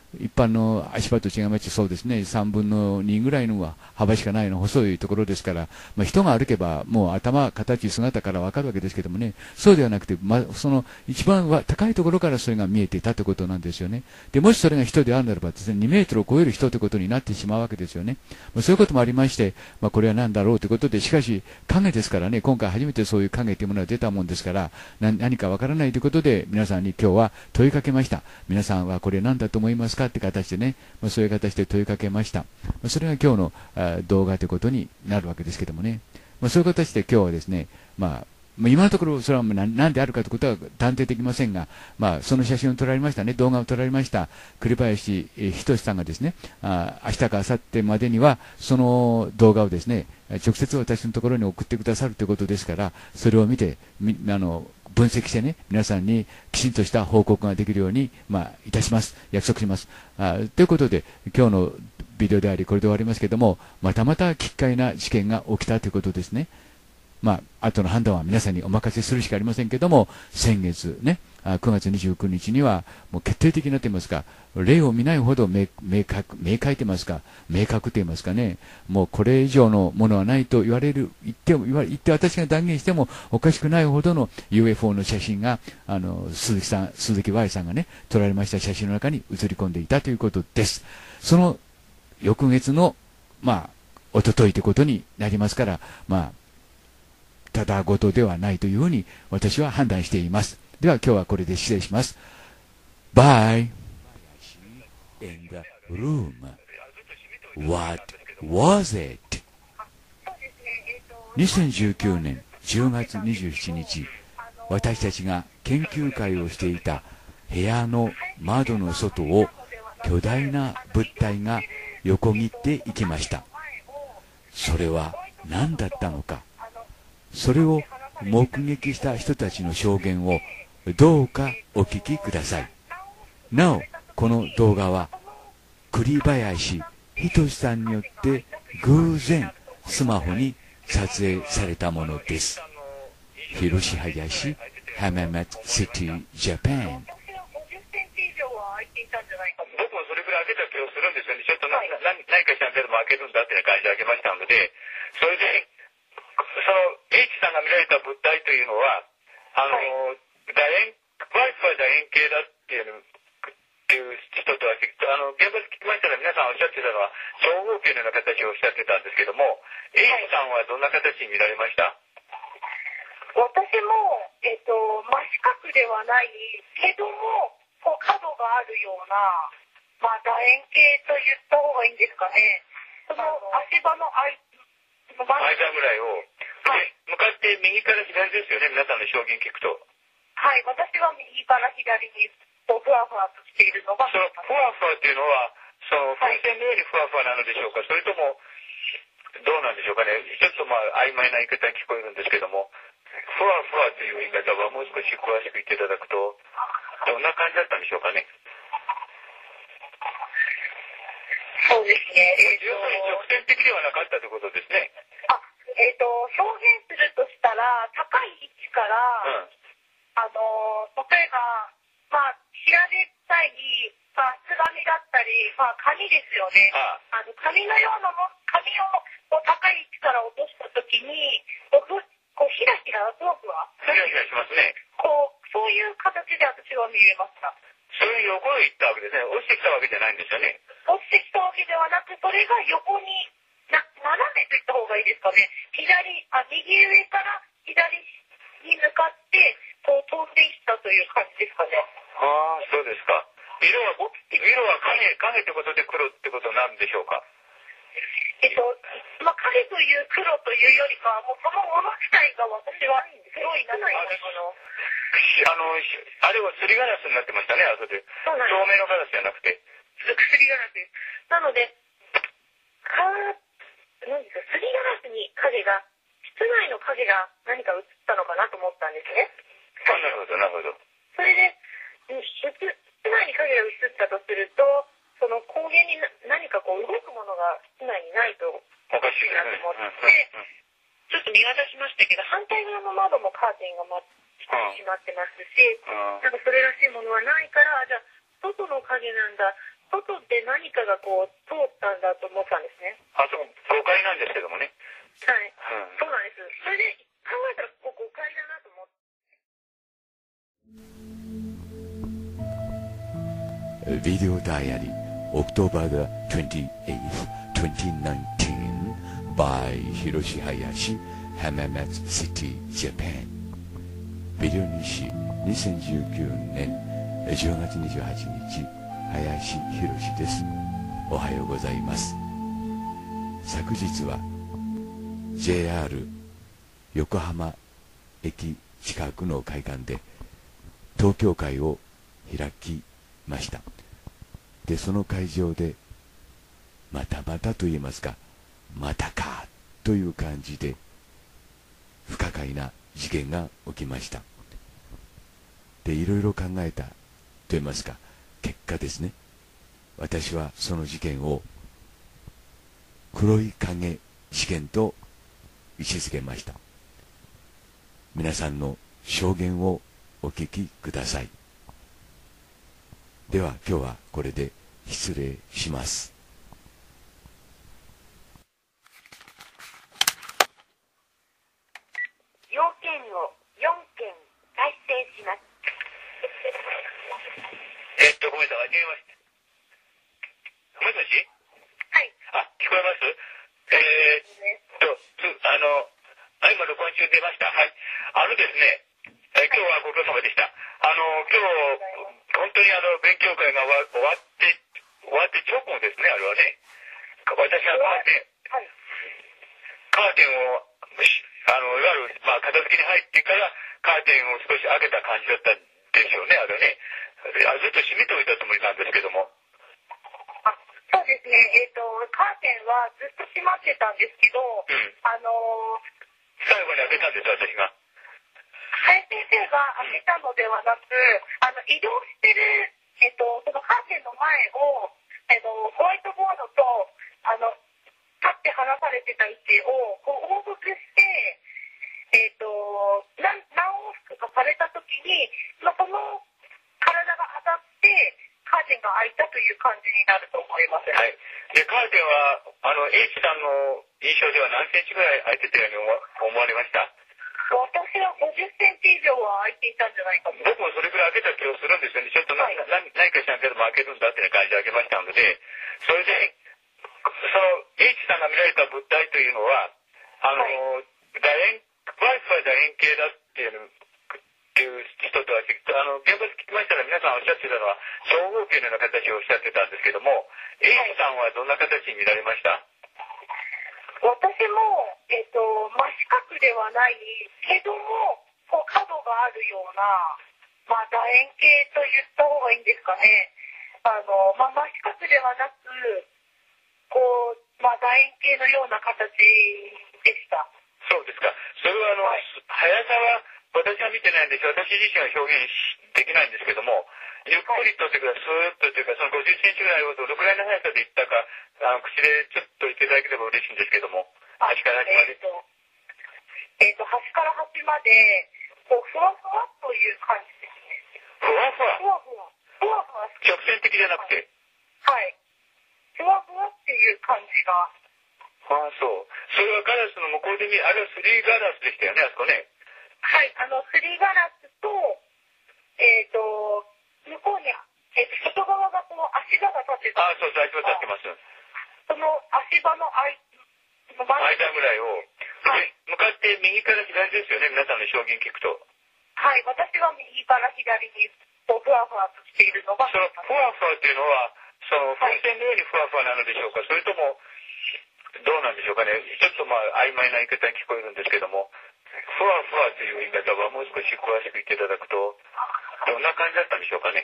一般の足場と違いまして、そうですね、さんぶんのにぐらいの幅しかないの細いところですから、まあ、人が歩けばもう頭、形、姿から分かるわけですけどもね、そうではなくて、まあ、その一番は高いところからそれが見えていたということなんですよね。でもしそれが人であるならばですね、にメートルを超える人ということになってしまうわけですよね。まあ、そういうこともありまして、まあ、これは何だろうということで、しかし影ですからね、今回初めてそういう影というものが出たもんですから、何, 何か分からないということで、皆さんに今日は問いかけました。皆さんはこれ何だと思いますかって形でね、まあ、そういう形で問いかけました。まあ、それが今日のあ動画ということになるわけですけどもね、まあ、そういう形で今日はですね、まあ今のところそれは何であるかということは断定できませんが、まあ、その写真を撮られましたね、動画を撮られました栗林仁さんがですね、あ明日か明後日までにはその動画をですね、直接私のところに送ってくださるということですから、それを見てみあの分析してね、皆さんにきちんとした報告ができるように、まあ、いたします。約束します。あということで、今日のビデオであり、これで終わりますけども、またまた奇怪な事件が起きたということですね。まあ、後の判断は皆さんにお任せするしかありませんけども、先月ね、くがつにじゅうくにちには、もう決定的になっていますか、例を見ないほど明確、明快と言いますか、明確と言いますかね、もうこれ以上のものはないと言われる、言って言わ言って私が断言してもおかしくないほどの ユーエフオー の写真が、あの、鈴木さん、鈴木 Y さんがね、撮られました写真の中に写り込んでいたということです。その翌月の、まあ、おとといということになりますから、まあ、ただごとではないというふうに私は判断しています。では今日はこれで失礼します。Bye. In the room. What was it? にせんじゅうきゅうねんじゅうがつにじゅうしちにち、私たちが研究会をしていた部屋の窓の外を巨大な物体が横切っていきました。それは何だったのか。それを目撃した人たちの証言をどうかお聞きください。なお、この動画は栗林仁さんによって偶然スマホに撮影されたものです。広林、浜松シティ、ジャパン。 僕もそれぐらい開けた気がするんですよね。ちょっと何かしらけども開けるんだっていう感じで開けましたので、それでその H さんが見られた物体というのは、あの、はい、楕円、ワイフは楕円形だっていう、っていう人とは、あの、現場で聞きましたら皆さんおっしゃってたのは、長方形のような形をおっしゃってたんですけども、H さんはどんな形に見られました？ 私も、えっと、真四角ではないけども、こう角があるような、まあ楕円形と言った方がいいんですかね。その足場の間間ぐらいを、はい、向かって右から左ですよね、皆さんの証言聞くと。 はい、私は右から左にこうふわふわとしているのが、 そのふわふわっていうのは、その風船のようにふわふわなのでしょうか、はい、それとも、どうなんでしょうかね、ちょっとまあ曖昧な言い方に聞こえるんですけども、ふわふわという言い方はもう少し詳しく言っていただくと、どんな感じだったんでしょうかね。 そうですね。 要するに直線的ではなかったということですね。 あ、えっと、表現するとしたら、高い位置から、うん、あの、例えば、まあ、平べったい、まあ、つがみだったり、まあ、紙ですよね。ああの紙のようなも、紙をこう高い位置から落としたときに、こう、こうひらひら、ふわふわ。 ひらひらしますね。 こう、そういう形で私は見えました。 それに横へ行ったわけですね。落ちてきたわけじゃないんですよね。 落ちてきたわけではなく、それが横に、な斜めと言った方がいいですかね。左、あ、右上から左に向かって、こう飛んでいったという感じですかね。 ああ、そうですか。色は、色は影、影ってことで黒ってことなんでしょうか。 えっと、まあ、影という黒というよりかは、もうそのもの自体が私は黒いなというもの。 あの、あれはすりガラスになってましたね、後で。 そうなんです。 透明のガラスじゃなくて。 すりガラスです。なので、か、何ですか、すりガラスに影が、室内の影が何か映ったのかなと思ったんですね。 あ、なるほど、なるほど。 それで、室内に影が映ったとすると、その光源に何かこう動くものが室内にないとおかしいなと思って、ちょっと見渡しましたけど、反対側の窓もカーテンがま閉まってますし、なんかそれらしいものはないから、じゃあ外の影なんだ、外外で何かがこう通ったんだと思ったんですね。 あそこ誤解なんですけどもね。 はい、 うん、 そうなんです。それで考えたらここ誤解だなと思って。 Video Diary, October the twenty-eighth, twenty nineteen, by Hiroshi Hayashi, Hamamatsu City, Japan. ビデオ日誌にせんじゅうきゅうねんじゅうがつにじゅうはちにち、林博です。おはようございます。昨日は ジェイアール 横浜駅近くの海岸で東京会を開きました。でその会場でまたまたと言いますか、またかという感じで不可解な事件が起きました。でいろいろ考えたと言いますか、結果ですね、私はその事件を黒い影事件と位置づけました。皆さんの証言をお聞きください。では今日はこれで失礼します。 要件をよんけん改正します。 えっとごめんなさい、間違えました。もしもし。 はい。 あ、聞こえます？えー、っとつあのあ今録音中出ました。はい。あのですね、え今日はご苦労様でした。あの今日本当にあの勉強会が終わって終わって直後ですね、あれはね。私がカーテン、はい、カーテンをあのいわゆる、まあ、片付けに入ってからカーテンを少し開けた感じだったんですよね、あれね。あずっと閉めておいたつもりなんですけども。 あ、そうですね。えっとカーテンはずっと閉まってたんですけど、うん、あの最後に開けたんです、私が。 林先生が開けたのではなく、あの移動してる、えっと、そのカーテンの前を、えっと、ホワイトボードとあの立って離されてた位置をこう往復して、えっと、何, 何往復かされた時に、まあ、その体が当たってカーテンが開いたという感じになると思います。 はい。でカーテンはあの H さんの印象では何センチぐらい開いてたように思われました？ 私はごじゅっセンチ以上は開いていたんじゃないかと。 僕もそれぐらい開けた気がするんですよね。ちょっと 何,、はい、何, 何かしらんけども開けるんだっていう感じで開けましたので、それでその H さんが見られた物体というのはあの、はい、楕円 Wi-Fi 楕円形だっていうっていう人とはあの現場で聞きましたら、皆さんおっしゃってたのは正方形のような形をおっしゃってたんですけども、はい、H さんはどんな形に見られました？ 私も、えっと、真四角ではないけども、こう角があるような、まあ、楕円形と言った方がいいんですかね。あの、まあ、真四角ではなく、こう、まあ、楕円形のような形でした。 そうですか。それはあの、はい、速さは私は見てないんですよ。私自身は表現できないんですけども、ゆっくりとというか、スーッとというか、そのごじゅっセンチぐらいをどのくらいの速さでいったか、あの口でちょっと言っていただければ嬉しいんですけども、端から端まで。えっ、ー、と、 えー、と端から端まで、こう、ふわふわという感じですね。 ふわふわふわふわ。ふわふわ。 直線的じゃなくて。 はい。ふわふわっていう感じが。 ああ、そう。それはガラスの向こうで見、あれはスリーガラスでしたよね、あそこね。 はい、あの、スリーガラスと、えっ、ー、と、向こうに、えー、外側がこう足場が立ってた。 ああ、そうそう、足場立ってます。 その足場の間間ぐらいを、はい、向かって右から左ですよね、皆さんの証言聞くと。 はい、私は右から左にこうふわふわとしているのが。 そのふわふわっていうのは、その風船のようにふわふわなのでしょうか、はい、それとも、どうなんでしょうかね、ちょっとまあ曖昧な言い方に聞こえるんですけども、ふわふわという言い方はもう少し詳しく言っていただくと、どんな感じだったんでしょうかね。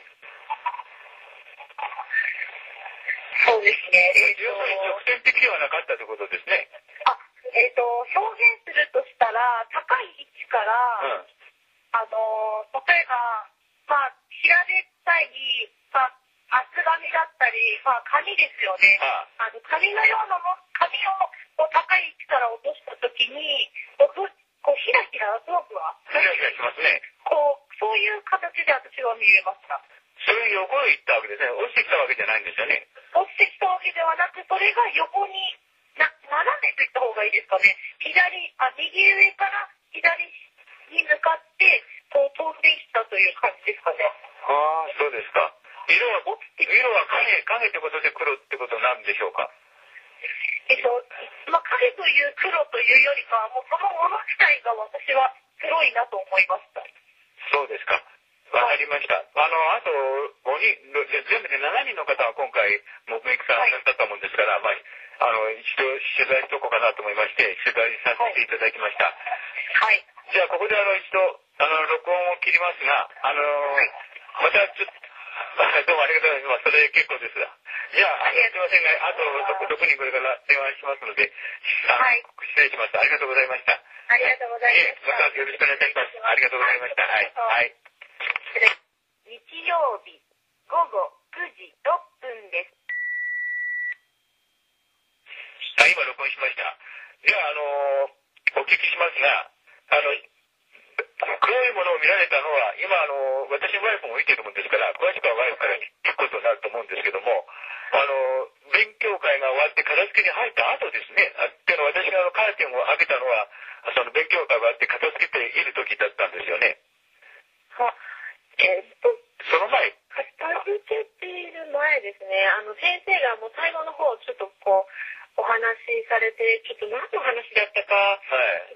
そうですね。 えー、要するに直線的ではなかったということですね。 あ、えっ、ー、と、表現するとしたら、高い位置から、うん、あの、例えば、まあ、平べったい、まあ、厚紙だったり、まあ、紙ですよね。ああの紙のようなも、紙をこう高い位置から落としたときに、こう、こうひらひら、ふわふわ。 ひらひらしますね。 こう、そういう形で私は見えました。 それに横へ行ったわけですね。落ちてきたわけじゃないんですよね。 落ちてきたわけではなく、それが横にな斜めといった方がいいですかね。左あ右上から左に向かってこう飛んでいったという感じですかね。 ああ、そうですか。色は色は影影ってことで黒ってことなんでしょうか。 えっとまあ、影という黒というよりかはもうそのもの自体が私は黒いなと思いました。 そうですか。わかりました。あのあとごにん全部でしちにんの方は今回目撃されたと思うんですから、はい、まあ、あの一度取材しとこうかなと思いまして取材させていただきました。 はい。 じゃあここであの一度あの録音を切りますが、あの、はい、またちょっとどうもありがとうございます。それで結構ですが。じゃあ、すいませんが、あとろくにんこれから電話しますので、はい、失礼します。ありがとうございました。 ありがとうございました。 またよろしくお願いいたします。ありがとうございました。はい。はい。 日曜日午後くじろっぷんです。 はい、今録音しました。では、あのー、お聞きしますが、あの、黒いものを見られたのは、今、あの、私のワイフも見てるもんですから、詳しくはワイフから聞くことになると思うんですけども、あの、勉強会が終わって片付けに入った後ですね、っていうのは私があのカーテンを開けたのは、その勉強会が終わって片付けている時だったんですよね。 は、えー、っと、 その前片付けている前ですね、あの、先生がもう最後の方、ちょっとこう、お話しされて、ちょっと何の話だったか、はい、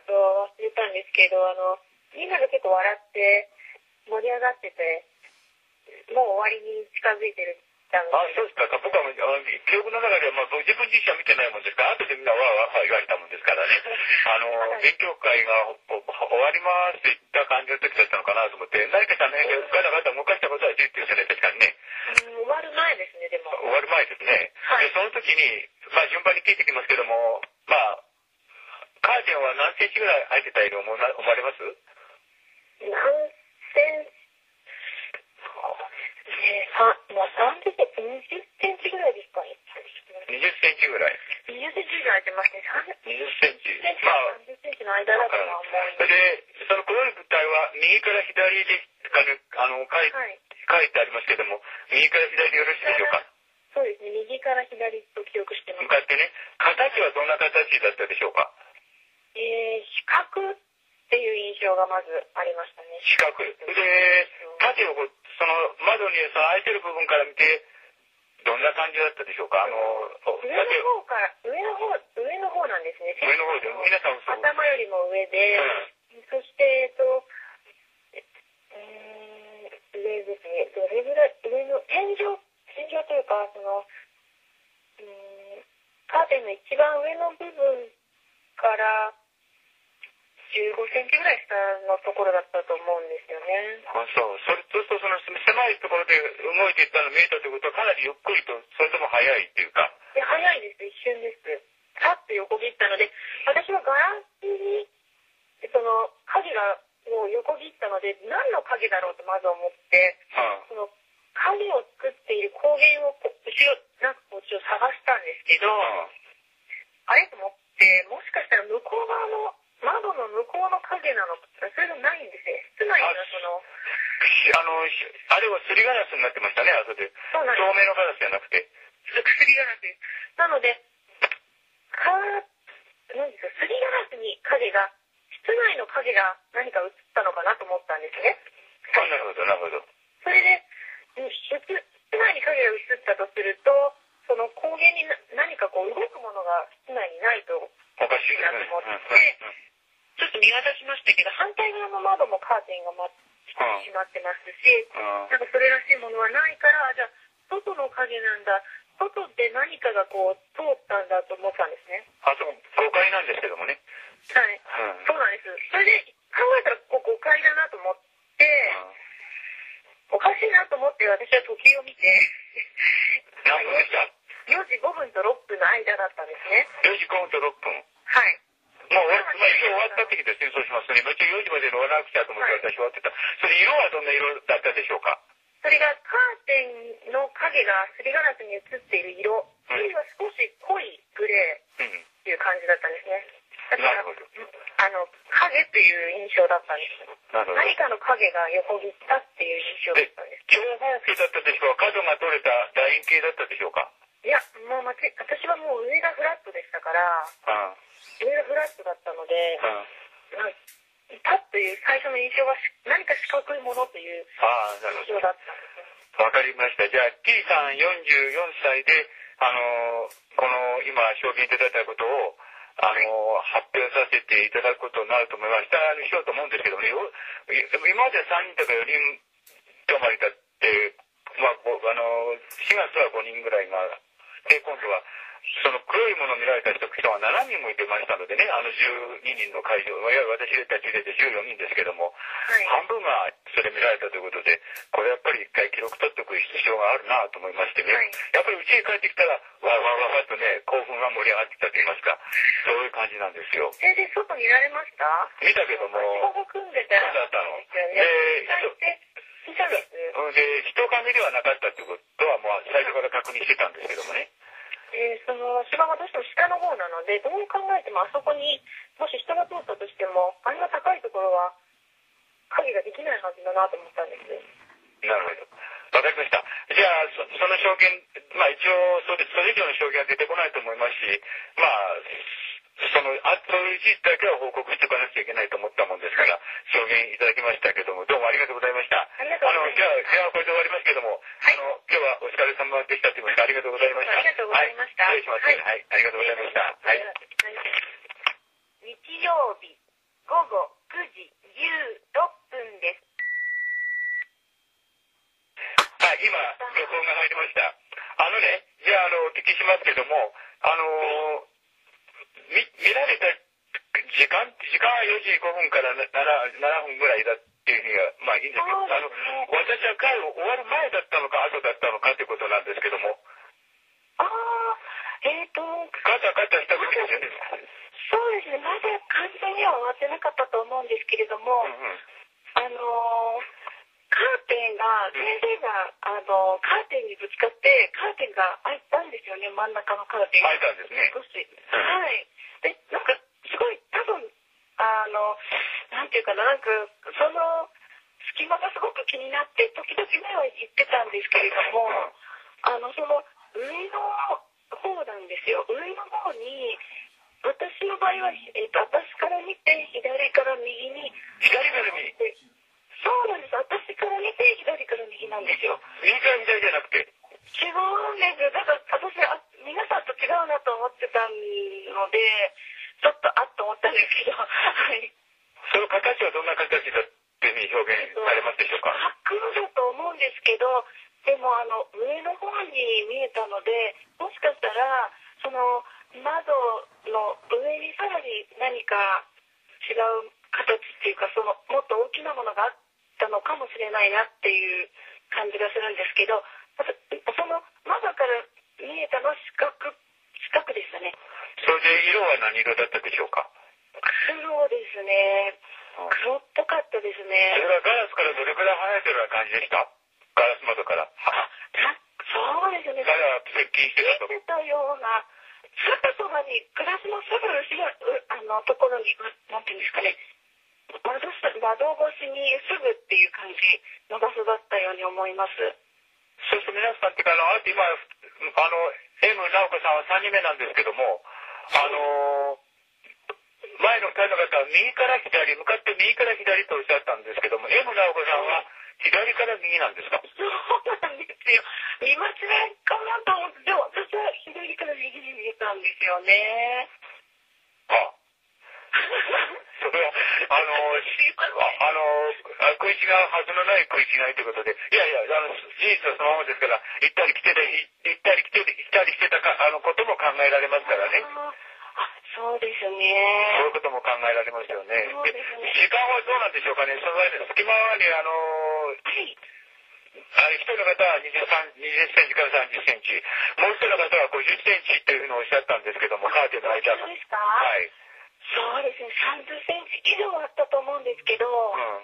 ちょっと忘れたんですけど、あの、みんなで結構笑って盛り上がってて、もう終わりに近づいてるたので。 あ、そうですか。僕は記憶の中では、まあ、自分自身は見てないもんですから、後でみんなわーわー言われたもんですからね。あの、勉強会が終わりますって言った感じの時だったのかなと思って、何かしたね、ガタガタ動かしたことは事実ですよね、確かにね。 うん、終わる前ですね、でも。 終わる前ですね。はい、で、その時に、まあ、順番に聞いてきますけども、まあ、カーテンは何センチぐらい開いてたように思われます？ 何センチ、えー、さまあ、さんじゅっセンチぐらいですかね。 にじゅっセンチぐらい。 にじゅっセンチぐらい開いてますね。 にじゅっセンチ。 まあ、さんじゅっセンチの間だとは思います。 で、その黒い物体は右から左ですかね、あの、書い、はい、書いてありますけども、右から左でよろしいでしょうか？ そうですね、右から左と記憶してます。 向かってね、形はどんな形だったでしょうか？ えー、四角っていう印象がまずありましたね。 四角。で、縦をこう、その窓にその開いてる部分から見て、どんな感じだったでしょうか？あの、 上の方から、上の方、上の方なんですね。 上の方で、皆さんそう。 頭よりも上で、うん、そして、えっと、えー、上ですね。どれぐらい、上の天井、天井というか、その、うん、カーテンの一番上の部分から、じゅうごセンチぐらい下のところだったと思うんですよね。 あ、そう。それとその狭いところで動いていったの見えたということはかなりゆっくりと、それとも早いっていうか。 いや、早いです。一瞬です。さっと横切ったので、私はガラスに、その、影がもう横切ったので、何の影だろうとまず思って、はあ、その、影を作っている光源を後ろ、なんかこうちょっと探したんですけど、はあ、あれと思って、もしかしたら向こう側の、窓の向こうの影なのか、それがないんですね。室内のその、 あの、あれはすりガラスになってましたね、後で。そうなんです。透明のガラスじゃなくて。 すりガラスです。なので、か、何ですか、すりガラスに影が、室内の影が何か映ったのかなと思ったんですね。 あ、なるほど、なるほど。 それで、室内に影が映ったとすると、その光源に何かこう動くものが室内にないとおかしいなと思って、ちょっと見渡しましたけど、反対側の窓もカーテンが閉まってますし、なんかそれらしいものはないから、じゃあ外の影なんだ、外で何かがこう通ったんだと思ったんですね。 あ、そう、誤解なんですけどもね。 はい、うん、そうなんです。それで考えたらここ誤解だなと思って、うん、おかしいなと思って私は時計を見て、 何分でした？ よじごふんとろっぷんの間だったんですね。 よじごふんとろっぷん。 はい。 もう、まあ、一応終わった時ですね、そうしますね。一応よじまで終わらなくちゃと思って私終わってた。それ色はどんな色だったでしょうか？ それがカーテンの影がすりガラスに映っている色、それが少し濃いグレーっていう感じだったんですね。だから、あの、影っていう印象だったんです。なるほど。何かの影が横切ったっていう印象だったんです。 長方形だったでしょうか？角が取れた楕円形だったでしょうか？ いや、 私私はもう上がフラットでしたから、 うん上がフラットだったので、 うんなんパッという最初の印象は何か四角いものというああ、なるほど。 印象だったんです。 わかりました。じゃあ T さんよんじゅうよんさいで、あのこの今証言いただいたことをあの発表させていただくことになると思います。下にしようと思うんですけどもね、今までさんにんとかよにん泊まりだって、まあ、あのしがつはごにんぐらいがで、今度はその黒いものを見られた人がしちにんもいてましたのでね、あのじゅうににんの会場、いわゆる私たち入れてじゅうよにんですけども、 はい、 半分がそれ見られたということで、これやっぱり一回記録取っておく必要があるなと思いましてね、 はい、 やっぱり家に帰ってきたら、わわわわとね、興奮が盛り上がってきたと言いますか、そういう感じなんですよ。 先生、外見られました？ 見たけども、 人が組んでた。 そうだったの。 で、人で、で人影ではなかったということは、もう最初から確認してたんですけどもね。 えー、その芝がどうしても下の方なので、どう考えてもあそこにもし人が通ったとしても、あんな高いところは影ができないはずだなと思ったんです。 なるほど。わかりました。じゃあ、そ, その証言、まあ一応それ、それ以上の証言は出てこないと思いますし、まあ、その、あ、そういう事実だけは報告しておかなきゃいけないと思ったもんですから、証言いただきましたけども、どうもありがとうございました。 ありがとうございました。 あの、じゃあ、電話これで終わりますけども、はい、あの、今日はお疲れ様でしたと言いますか、ありがとうございました。 ありがとうございました。 はい、失礼します。はい、はい、ありがとうございました。はい。 日曜日午後くじじゅうろっぷんです。 はい、今、録音が入りました。あのね、じゃあ、あの、お聞きしますけども、あのー、見、見られた時間、時間はよじごふんからななふんぐらいだっていうふうには、まあいいんですけど、あの、私は会終わる前だったのか、後だったのかということなんですけども。 ああ、えっと、 ガタガタした時ですよね。 そうですね、まだ完全には終わってなかったと思うんですけれども、 うんうん、 あのー、カーテンが、先生が、あのー、カーテンにぶつかって、カーテンが開いたんですよね、真ん中のカーテンが。 開いたんですね。 少し。はい。で、なんか、すごい、多分、あの、なんていうかな、なんか、その、隙間がすごく気になって、時々目は言ってたんですけれども、あの、その、上の方なんですよ。上の方に、私の場合は、えっと、私から見て、左から右に。 左から右？ そうなんです。私から見て、左から右なんですよ。 右から左じゃなくて？ 違うんですよ。だから、私、あ、皆さんと違うなと思ってたので、ちょっとあっと思ったんですけど、はい。 その形はどんな形だっていうふうに表現されますでしょうか？ 角だと思うんですけど、でも、あの、上の方に見えたので、もしかしたら、その、窓の上にさらに何か違う形っていうか、そのもっと大きなものがあったのかもしれないなっていう感じがするんですけど、その窓から見えたのは四角、四角でしたね。 それで色は何色だったでしょうか？ 黒ですね。黒っぽかったですね。 それはガラスからどれくらい離れてるような感じでした？ガラス窓から。 あ、そうですね。 ガラス接近してたと。 見えてたような。すぐそばに、グラスのすぐ後ろ、あの、ところに、なんていうんですかね、窓、窓越しにすぐっていう感じの場所だったように思います。 そうすると皆さんっていうか、あの、今、あの、M 直子さんはさんにんめなんですけども、あの、前のふたりの方は右から左、向かって右から左とおっしゃったんですけども、M 直子さんは左から右なんですか？ そうなんですよ。見間違いかなと思って、でも私は左から右に見えたんですよね。 ああ。それは、あの、あの、食い違うはずのない食い違いということで、いやいや、あの、事実はそのままですから、行ったり来てた、行ったり来て、行ったり来てたか、あの、ことも考えられますからね。 あ、そうですね。 そういうことも考えられますよね。 そうですね。 時間はどうなんでしょうかね。その間、隙間に、あの、はい。あ一人の方はにじゅうセンチからさんじゅっセンチ、もう一人の方はごじゅっセンチというふうにおっしゃったんですけども、カーテンの間が。 そうですか？ はい。 そうですね、さんじゅっセンチ以上あったと思うんですけど、うん、はい。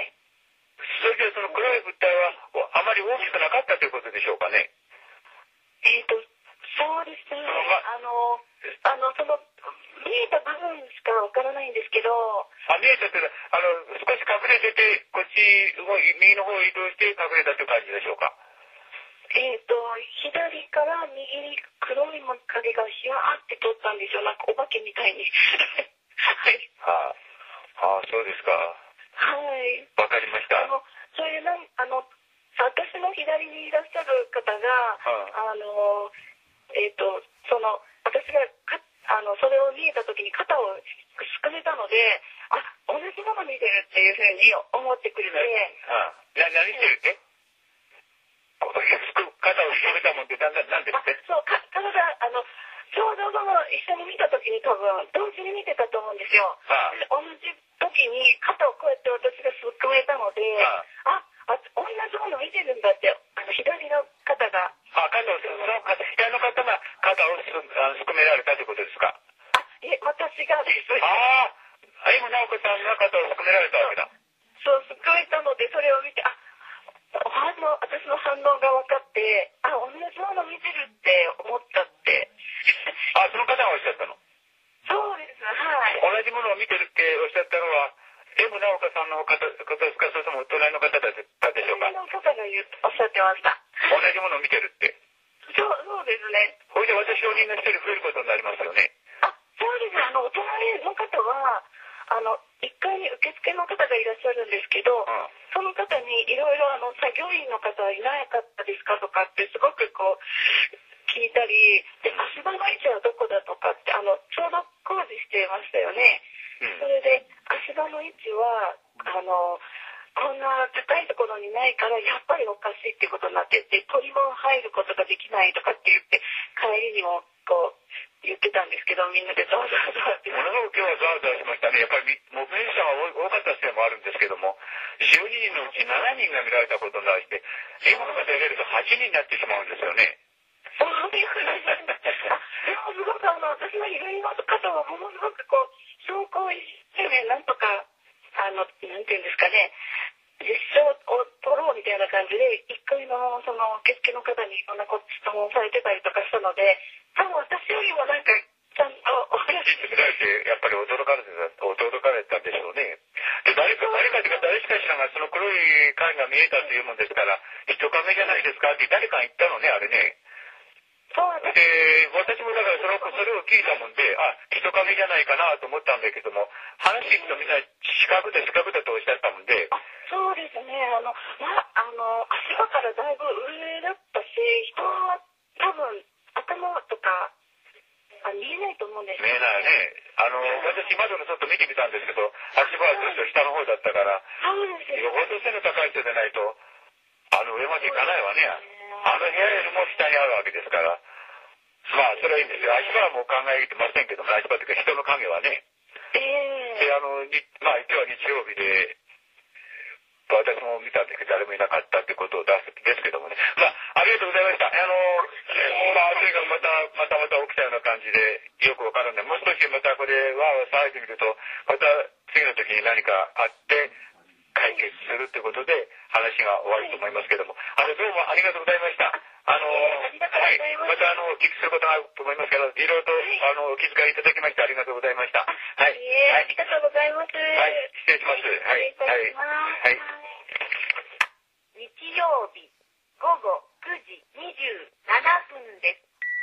それでその黒い物体はあまり大きくなかったということでしょうかね。 えっと、そうですね、あの、あの、その、見えた部分しかわからないんですけど、 あ、見えたっていうのは、あの、少し隠れてて、こっち、右の方へ移動して隠れたという感じでしょうか。 えっと、左から右に黒えっとその私がかあのそれを見えた時に肩をすくめたので、あ、同じもの見てるっていうふうに思ってくれて、 ああ、な何してるって？こうすく肩をすくめたもんってなんだなんですって？ そうか体あのちょうどその一緒に見た時に多分同時に見てたと思うんですよ。 ああ、 同じ時に肩をこうやって私がすくめたので、 ああ、あ同じもの見てるんだって、あの左の肩が。 あ、肩をその肩左の方が肩をすあすくめられたということですか？ あ、いえ、私がです。 ああ、今直子さんが肩をすくめられたわけだ。 そう、すくめたので、それを見て、あ、反応、私の反応が分かって、あ、同じもの見てるって思ったって。 あ、その方がおっしゃったの？ そうです、はい。 同じものを見てるっておっしゃったのは、M 直子さんの方方ですか、それとも隣の方だったでしょうか？ 隣の方が言うおっしゃってました。 同じものを見てるって。 そう、そうですね。 これで私証人が一人増えることになりますよね。 あ、そうです。あの、お隣の方は、あの、いっかいに受付の方がいらっしゃるんですけど、 うん、 その方にいろいろあの、作業員の方はいなかったですかとかってすごくこう、聞いたり、で、足場の位置はどこだとかって、あの、ちょうど工事してましたよね。 うん、 それで、足場の位置は、あの、こんな高いところにないから、やっぱりおかしいっていうことになってて、鳥も入ることができないとかって言って、帰りにもこう、言ってたんですけど、みんなでざわざわざわって。 ものすごく今日はざわざわしましたね。やっぱり目撃者が多かったせいもあるんですけども、じゅうににんのうちしちにんが見られたことに対して、今の方入れるとはちにんになってしまうんですよね。 そうですね。あ、でもすごくあの、私の左の方はものすごくこう、証拠を一生懸命なんとか、あの、なんていうんですかね、実証を取ろうみたいな感じで、一回のその受付の方にいろんなこと質問されてたりとかしたので、多分私よりもなんか、ちゃんとお話ししてくれて、やっぱり驚かれてた、驚かれたんでしょうね。で、誰か、誰かというか誰しかしらがその黒い影が見えたというもんですから、人影じゃないですかって誰か言ったのね、あれね。 そうです。 で、私もだからそのそれを聞いたもんで、あ、人影じゃないかなと思ったんだけども、話聞くとみんな四角だ四角だとおっしゃったもんで。 あ、そうですね。あの、ま、あの、足場からだいぶ上だったし、人は多分頭とか、あ、見えないと思うんです見えないね。あの、私窓の外見てみたんですけど、足場はずっと下の方だったから、 そうですよほど背の高い人でないと、あの上まで行かないわね。あの部屋よりも下にあるわけですから。まあ、それはいいんですよ。足場はもう考えてませんけども、足場というか人の影はね。 ええー、 で、あの、にまあ、今日は日曜日で、私も見たんですけど、誰もいなかったってことを出すですけどもね。まあ、ありがとうございました。あの、まあ、とにかくまた、またまた起きたような感じで、よくわかるんで、もう少しまたこれ、わーわー騒いでみると、また次の時に何かあって、解決するってことで、話が終わると思いますけども。あの、どうもありがとうございました。あの、はい。また、あの、お聞きすることがあると思いますから、いろいろと、あの、お気遣いいただきましてありがとうございました。はい。 いえ、ありがとうございます。 はい。失礼します。はい。はい。はい。 日曜日午後くじにじゅうななふんです。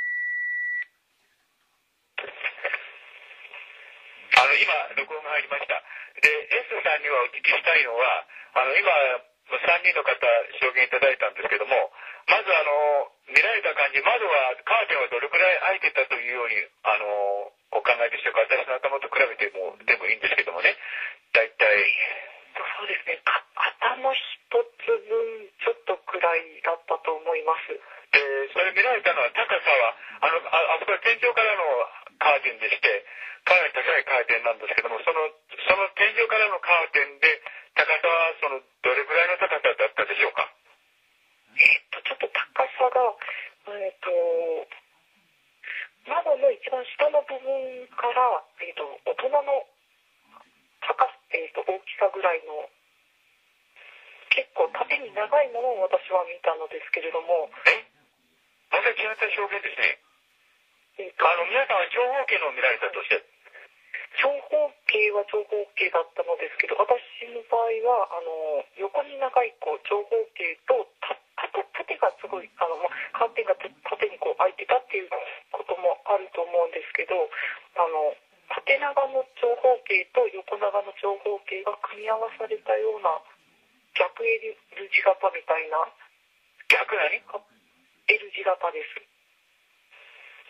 あの、今、録音が入りました。で、S さんにはお聞きしたいのは、あの、今、さんにんの方、証言いただいたんですけども、まずあの、見られた感じ、窓は、カーテンはどれくらい開いてたというように、あの、お考えでしょうか。私の頭と比べても、でもいいんですけどもね。大体。 そうですね。頭一つ分ちょっとくらいだったと思います。 で、それ見られたのは、高さは、あの、あ、あそこは天井からのカーテンでして、かなり高いカーテンなんですけども、その、その天井からのカーテンで、高さは、その、どれくらいの高さだったでしょうか。 えっと、ちょっと高さが、えっと、窓の一番下の部分から、えっと、大人の高、えっと、大きさぐらいの、結構縦に長いものを私は見たのですけれども。 えまた違った表現ですね。えっと、あの、皆さんは長方形のを見られたとして。 長方形は長方形だったのですけど、私の場合は、あの、横に長いこう長方形と、た縦縦がすごい、あの、カーテンが縦にこう開いてたっていうこともあると思うんですけど、あの、縦長の長方形と横長の長方形が組み合わされたような、逆 L 字型みたいな。 逆何？ L 字型です。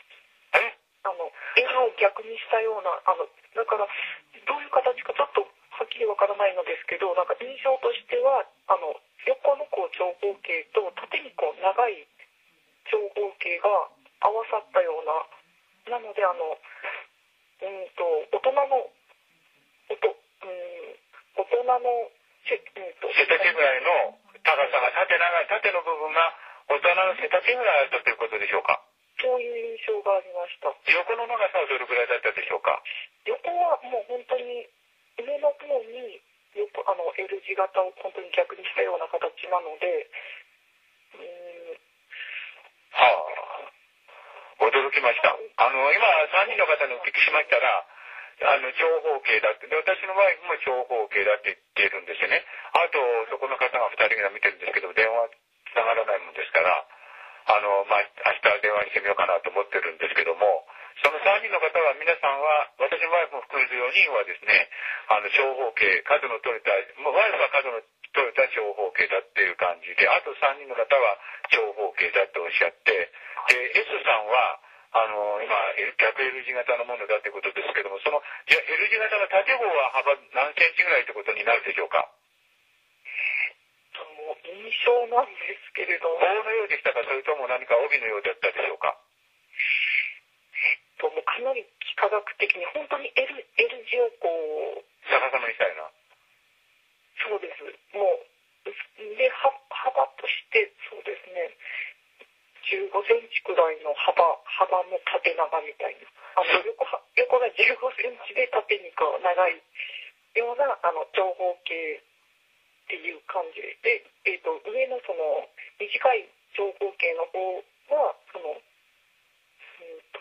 L を逆にしたような、あのだからどういう形かちょっとはっきりわからないのですけど、なんか印象としてはあの横のこう長方形と縦にこう長い長方形が合わさったような、なのであのうんと大人のおと、うん、大人の背、うんと、 背丈ぐらいの高さが縦長い、縦の部分が大人の背丈ぐらいあったということでしょうか。 そういう印象がありました。 横の長さはどれぐらいだったでしょうか。 横はもう本当に上の方に横あの L 字型を本当に逆にしたような形なので、うーん、 はあ、驚きました。あの今さんにんの方にお聞きしましたら、あの長方形だって、で私の場合も長方形だって言っているんですよね。あとそこの方がふたりが見てるんですけど、電話つながらないもんですから、あのまあ明日電話してみようかなと思ってるんですけども、そのさんにんの方は皆さんは、私のワイフも含めてよにんはですね、あの長方形、角の取れた、もうワイフは角の取れた長方形だっていう感じで、あとさんにんの方は長方形だっておっしゃって、で S さんはあの今逆 L 字型のものだってことですけども、そのじゃ L 字型の縦棒は幅何センチぐらいってことになるでしょうか。 印象なんですけれども、 棒のようでしたか、それとも何か帯のようだったでしょうか。 ともうかなり幾何学的に本当に L, L 字をこう逆さまにしたいな。 そうです。もうで幅としてそうですね、じゅうごセンチくらいの幅幅の縦長みたいな、あの 横, 横がじゅうごセンチで縦にこう長いようなあの長方形っていう感じで、えー、と上のその短い長方形の方はその、うんと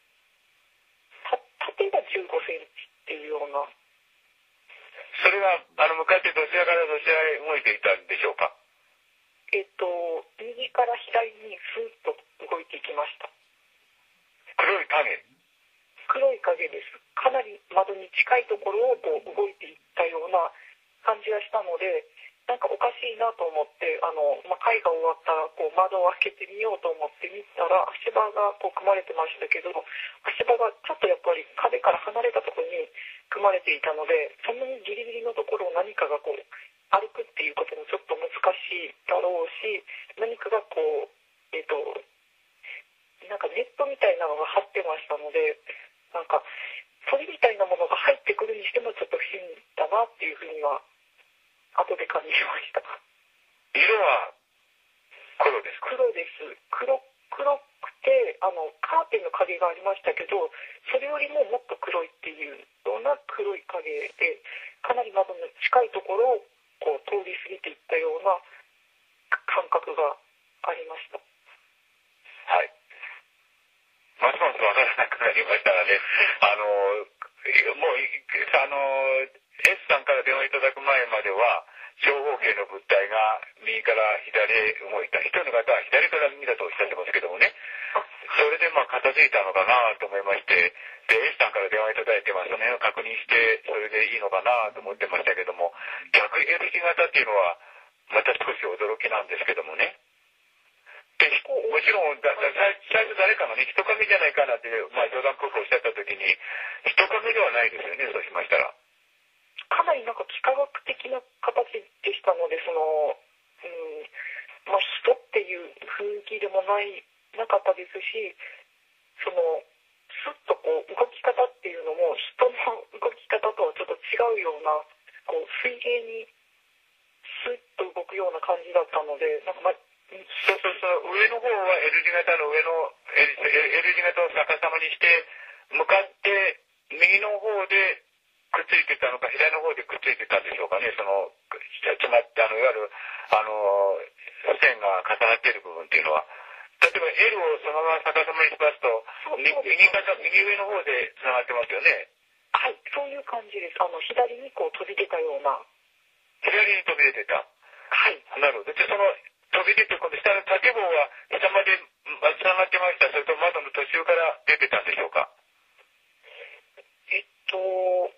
縦がじゅうごセンチっていうような。 それはあの向かってどちらからどちらへ動いていたんでしょうか。 えっと右から左にスーッと動いていきました。 黒い影。 黒い影です。かなり窓に近いところをこう動いていったような感じがしたので、なんかおかしいなと思って、あの、まあ、会が終わったらこう窓を開けてみようと思って見たら、足場がこう組まれてましたけど、足場がちょっとやっぱり壁から離れたところに組まれていたので、そんなにギリギリのところを何かがこう歩くっていうこともちょっと難しいだろうし、何かがこう、えっと、なんかネットみたいなのが張ってましたので、なんか鳥みたいなものが入ってくるにしてもちょっと不審だなっていうふうには後で感じました。 色は黒ですか？ 黒です。黒黒くてあのカーテンの影がありましたけど、それよりももっと黒いっていうような黒い影で、かなり窓の近いところをこう通り過ぎていったような感覚がありました。 はい。ますますわからなくなりましたらね、あのもうあの S さんから電話いただく前までは長方形の物体が右から左へ動いた。一人の方は左から右だとおっしゃってますけどもね、それでまあ片付いたのかなと思いまして、で S さんから電話いただいてます、その辺を確認してそれでいいのかなと思ってましたけども、逆 L 字型っていうのはまた少し驚きなんですけどもね。でもちろんだだ最初誰かのね人影じゃないかなって、まあ、冗談っぽくおっしゃった時に人影ではないですよね。そうしましたらかなりなんか幾何学的な形でしたので、その、うんまあ、人っていう雰囲気でもないなかったですし、そのスッとこう動き方っていうのも人の動き方とはちょっと違うような、こう水平にスッと動くような感じだったので、なんか、まあそうそうそう、上の方は L 字型の上の L, L 字型を逆さまにして向かって右の方でくっついてたのか左の方でくっついてたんでしょうかね。その詰まってあのいわゆるあの線が重なっている部分っていうのは、例えば L をそのまま逆さまにしますと右肩右上の方でつながってますよね。 はい、そういう感じです。あの左にこう飛び出たような。 左に飛び出てた。 はい。 なるほど。でその飛び出て、今度下の縦棒は下までつながってました。それと窓の途中から出てたんでしょうか。 えっと、う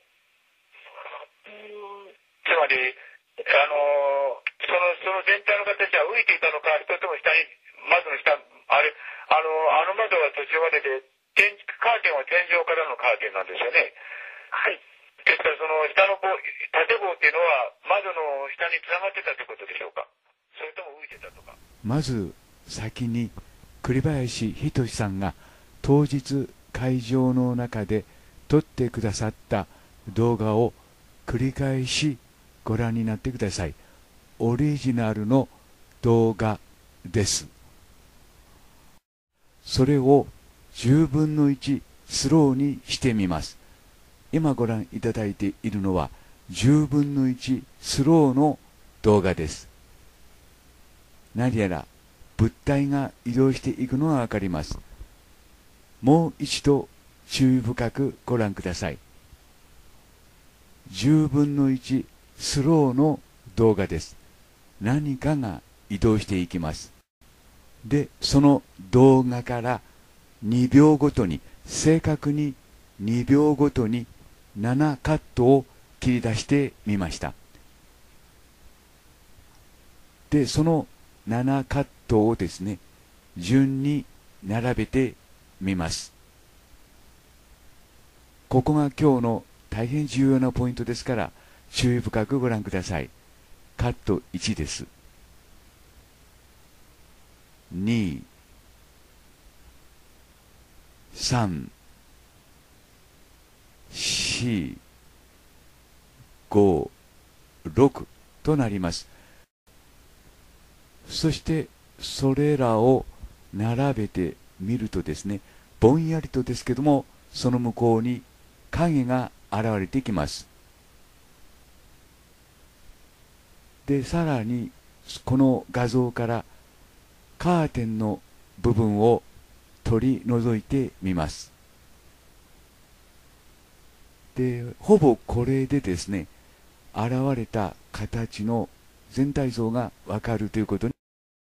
ーんつまり、あのそのその全体の形は浮いていたのか、それとも下に窓の下あれあのあの窓は途中までで天カーテンは天井からのカーテンなんですよね。 はい。 ですからその下の棒、縦棒っていうのは窓の下につながってたということでしょうか。それとも浮いてたとか。 まず先に栗林仁さんが当日会場の中で撮ってくださった動画を繰り返しご覧になってください。オリジナルの動画です。それをじゅうぶんのいちスローにしてみます。今ご覧いただいているのはじゅうぶんのいちスローの動画です。何やら物体が移動していくのがわかります。もう一度注意深くご覧ください。じゅうぶんのいちスローの動画です。何かが移動していきます。で、その動画からにびょうごとに、正確ににびょうごとにななカットを切り出してみました。で、そのななカットをですね、順に並べてみます。ここが今日の大変重要なポイントですから、注意深くご覧ください。カットいちです。に、さん、し、ご、ろくとなります。そしてそれらを並べてみるとですね、ぼんやりとですけども、その向こうに影が現れてきます。で、さらにこの画像からカーテンの部分を取り除いてみます。で、ほぼこれでですね、現れた形の全体像がわかるということに、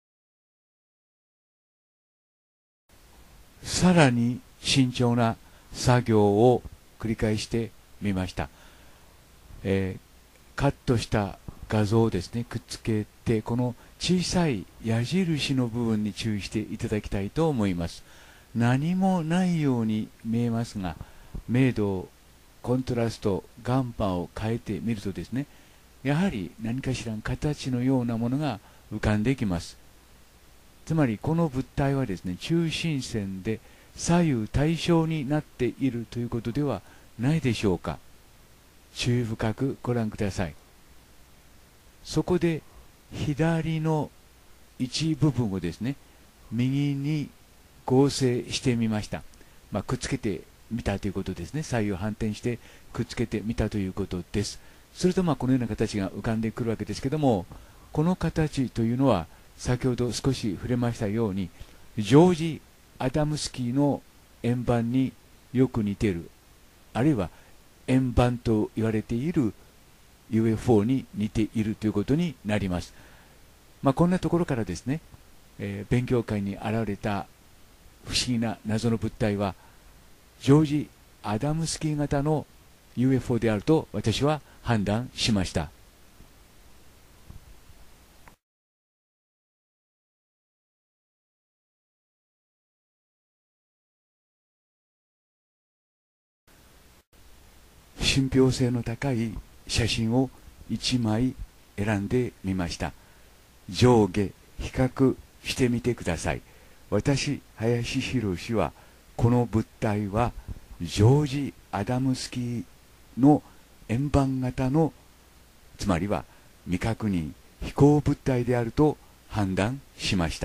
さらに慎重な作業を繰り返してみました。えー、カットした画像をですね、くっつけて、この小さい矢印の部分に注意していただきたいと思います。何もないように見えますが、明度、コントラスト、ガンマを変えてみるとですね、やはり何かしらの形のようなものが浮かんできます。つまりこの物体はですね、中心線で左右対称になっているということではないでしょうか。注意深くご覧ください。そこで左の一部分をですね、右に合成してみました。まあ、くっつけてみたということですね。左右反転してくっつけてみたということです。するとまあこのような形が浮かんでくるわけですけども、この形というのは先ほど少し触れましたように、ジョージ・アダムスキーの円盤によく似ている、あるいは円盤と言われている ユーエフオー に似ているということになります。まあ、こんなところからですね、えー、勉強会に現れた不思議な謎の物体はジョージ・アダムスキー型の ユーエフオー であると私は判断しました。信憑性の高い写真をいちまい選んでみました。上下比較してみてください。私、林博はこの物体はジョージ・アダムスキーの円盤型の、つまりは未確認飛行物体であると判断しました。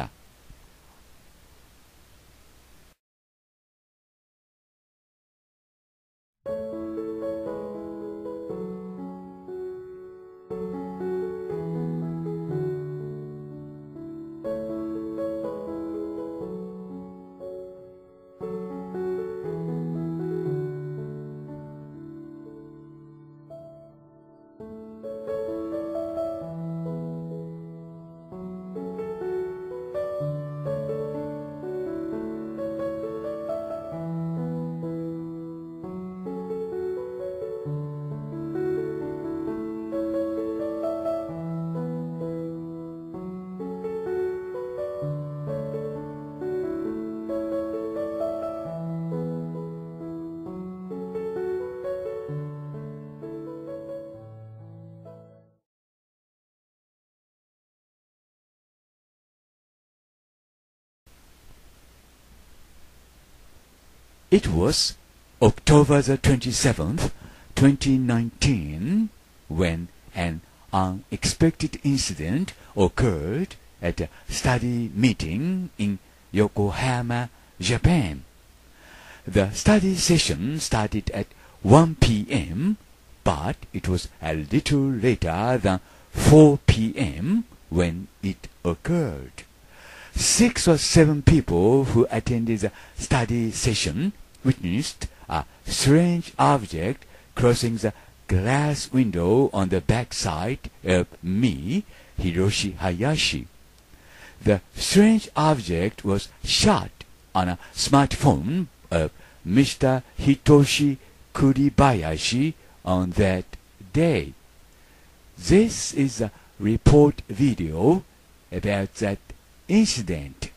It was October the twenty-seventh, twenty nineteen, when an unexpected incident occurred at a study meeting in Yokohama, Japan. The study session started at one p m, but it was a little later than four p m when it occurred. Six or seven people who attended the study session witnessed a strange object crossing the glass window on the back side of me, Hiroshi Hayashi. The strange object was shot on a smartphone of Mister Hitoshi Kuribayashi on that day. This is a report video about that incident.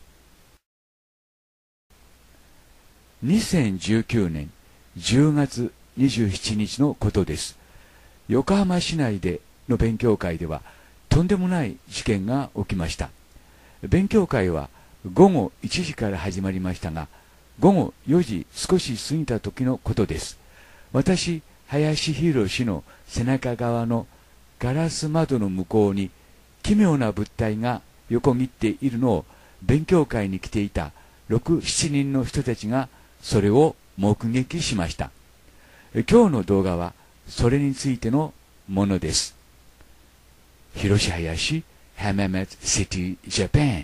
にせんじゅうきゅうねんじゅうがつにじゅうしちにちのことです。横浜市内での勉強会ではとんでもない事件が起きました。勉強会はごごいちじから始まりましたが、ごごよじ少し過ぎた時のことです。私、林博の背中側のガラス窓の向こうに奇妙な物体が横切っているのを勉強会に来ていたろく、しちにんの人たちがそれを目撃しました。今日の動画はそれについてのものです。Hiroshi Hayashi, Hamamatsu City, Japan.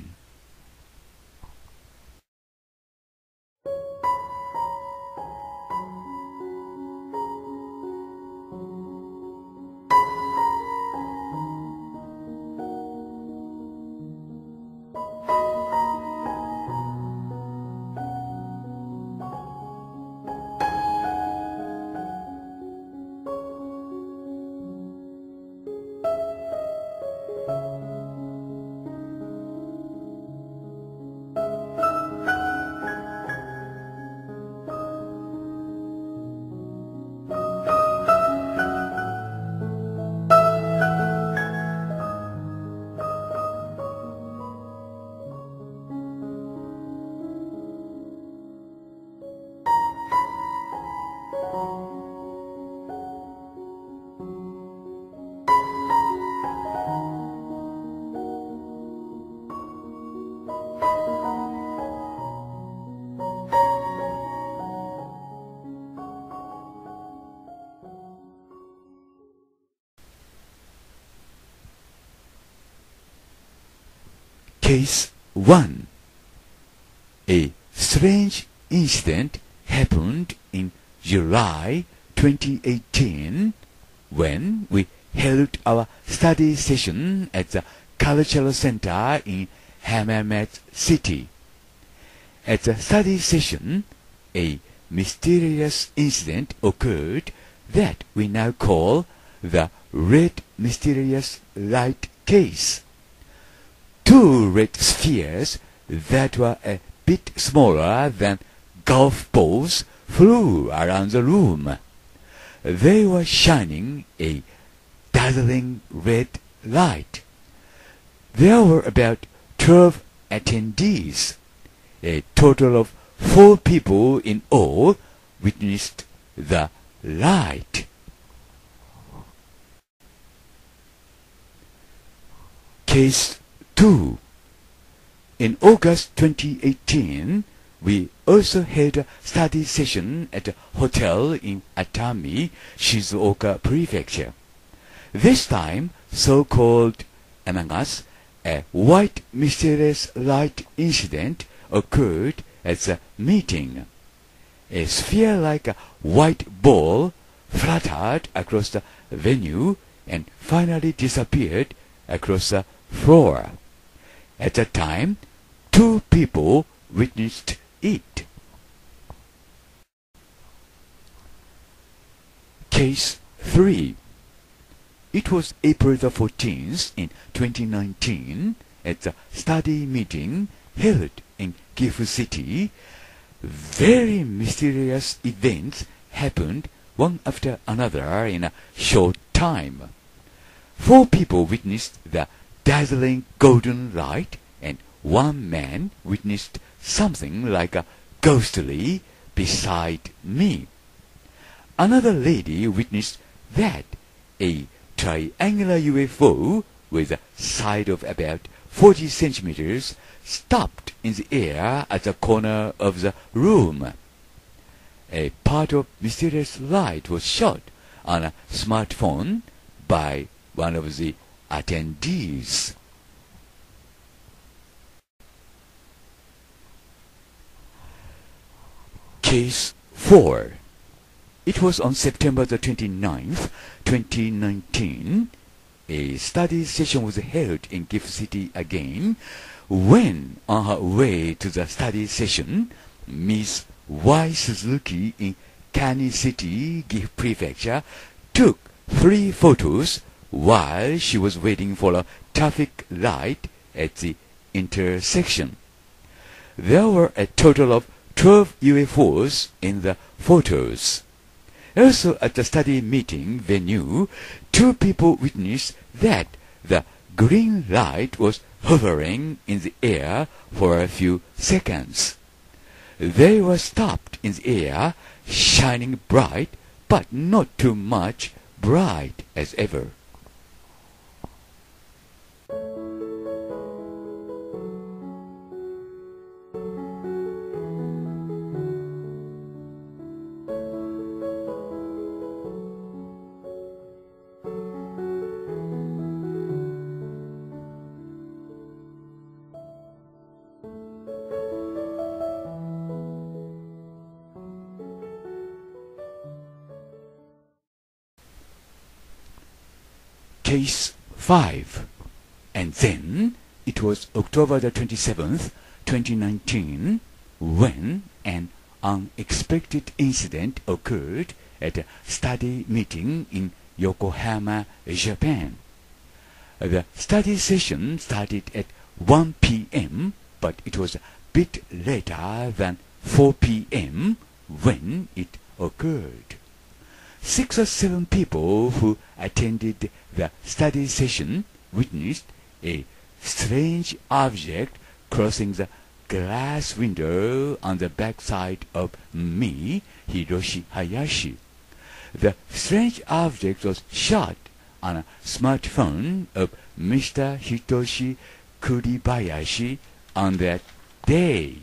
Case one. A strange incident happened in July twenty eighteen when we held our study session at the Cultural Center in Hamamatsu City. At the study session, a mysterious incident occurred that we now call the Red Mysterious Light Case. Two red spheres that were a bit smaller than golf balls flew around the room. They were shining a dazzling red light. There were about twelve attendees. A total of four people in all witnessed the light. Case two. In August twenty eighteen, we also held a study session at a hotel in Atami, Shizuoka Prefecture. This time, so-called among us, a white mysterious light incident occurred at the meeting. A sphere like a white ball fluttered across the venue and finally disappeared across the floor. At the time, two people witnessed it. Case three. It was April the fourteenth in twenty nineteen at the study meeting held in Gifu City. Very mysterious events happened one after another in a short time. Four people witnessed the dazzling golden light, and one man witnessed something like a ghostly beside me. Another lady witnessed that a triangular U F O with a side of about forty centimeters stopped in the air at the corner of the room. A part of mysterious light was shot on a smartphone by one of the attendees. Case four. It was on September the twenty-ninth, twenty nineteen. A study session was held in Gift City again, when on her way to the study session, Miss Y. Suzuki in Kani City, Gift Prefecture, took three photos while she was waiting for a traffic light at the intersection. There were a total of twelve U F Os in the photos. Also at the study meeting venue, two people witnessed that the green light was hovering in the air for a few seconds. They were stopped in the air, shining bright, but not too much bright as ever. Case five. And then it was October the twenty-seventh, twenty nineteen, when an unexpected incident occurred at a study meeting in Yokohama, Japan. The study session started at one p m, but it was a bit later than four p m when it occurred. Six or seven people who attended the study session witnessed a strange object crossing the glass window on the backside of me, Hiroshi Hayashi. The strange object was shot on a smartphone of Mister Hitoshi Kuribayashi on that day.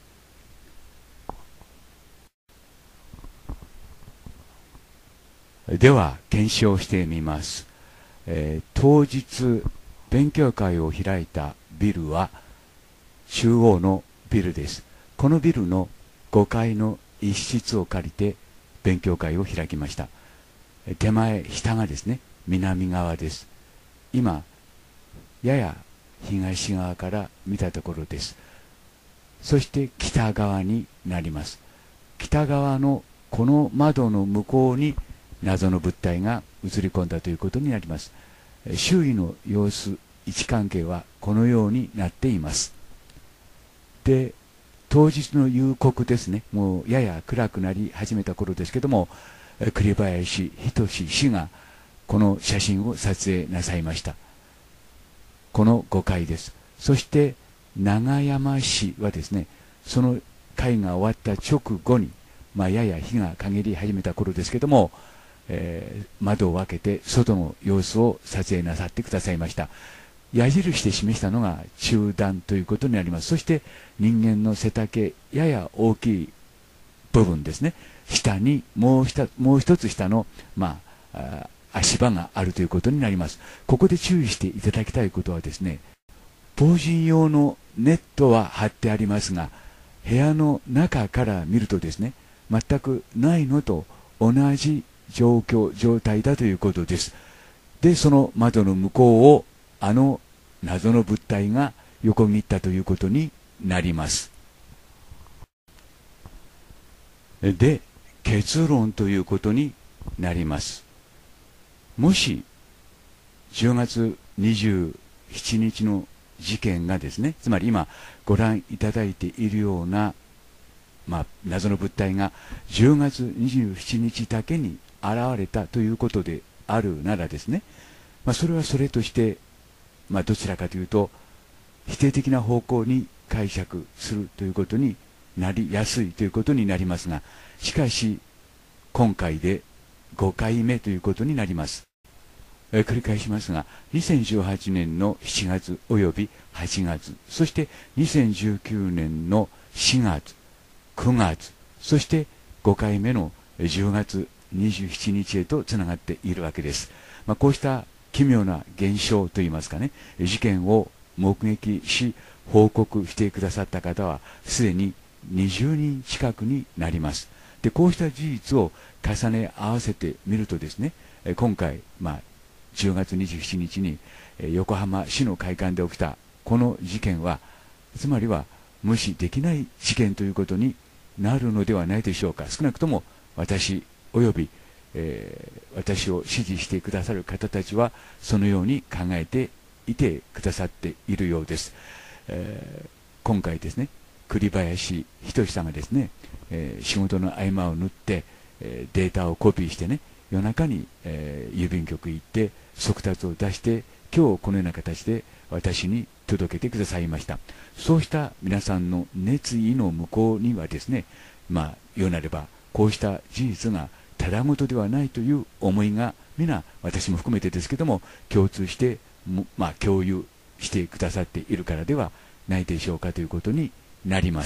では検証してみます。えー、当日勉強会を開いたビルは中央のビルです。このビルのごかいの一室を借りて勉強会を開きました。手前下がですね、南側です。今やや東側から見たところです。そして北側になります。北側のこの窓の向こうに謎の物体が映り込んだということになります。周囲の様子、位置関係はこのようになっています。で、当日の夕刻ですね、もうやや暗くなり始めた頃ですけども、栗林仁氏がこの写真を撮影なさいました。このごかいです。そして永山氏はですね、その会が終わった直後に、まあ、やや日が陰り始めた頃ですけども、えー、窓を開けて外の様子を撮影なさってくださいました。矢印で示したのが中段ということになります。そして人間の背丈やや大きい部分ですね、下にもう一もう一つ下の、まあ、あ足場があるということになります。ここで注意していただきたいことはですね、防塵用のネットは張ってありますが、部屋の中から見るとですね、全くないのと同じ状況状態だということです。で、その窓の向こうをあの謎の物体が横切ったということになります。で、結論ということになります。もしじゅうがつにじゅうしちにちの事件がですね、つまり今ご覧いただいているような、まあ、謎の物体がじゅうがつにじゅうしちにちだけに現れたということであるならですね、まあ、それはそれとして、まあ、どちらかというと否定的な方向に解釈するということになりやすいということになりますが、しかし今回でごかいめということになります。えー、繰り返しますが、にせんじゅうはちねんのしちがつおよびはちがつ、そしてにせんじゅうきゅうねんのしがつ、くがつ、そしてごかいめのじゅうがつにじゅうしちにちへとつながっているわけです。まあ、こうした奇妙な現象といいますかね、事件を目撃し報告してくださった方はすでににじゅうにん近くになります。で、こうした事実を重ね合わせてみるとですね、今回、まあ、じゅうがつにじゅうしちにちに横浜市の会館で起きたこの事件は、つまりは無視できない事件ということになるのではないでしょうか。少なくとも私および、えー、私を支持してくださる方たちはそのように考えていてくださっているようです。えー、今回ですね、栗林仁さんがですね、えー、仕事の合間を縫って、えー、データをコピーしてね、夜中に、えー、郵便局行って速達を出して、今日このような形で私に届けてくださいました。そうした皆さんの熱意の向こうにはですね、まあ言うなればこうした事実がただごとではないという思いが皆、私も含めてですけども、共通してまあ共有してくださっているからではないでしょうかということになります。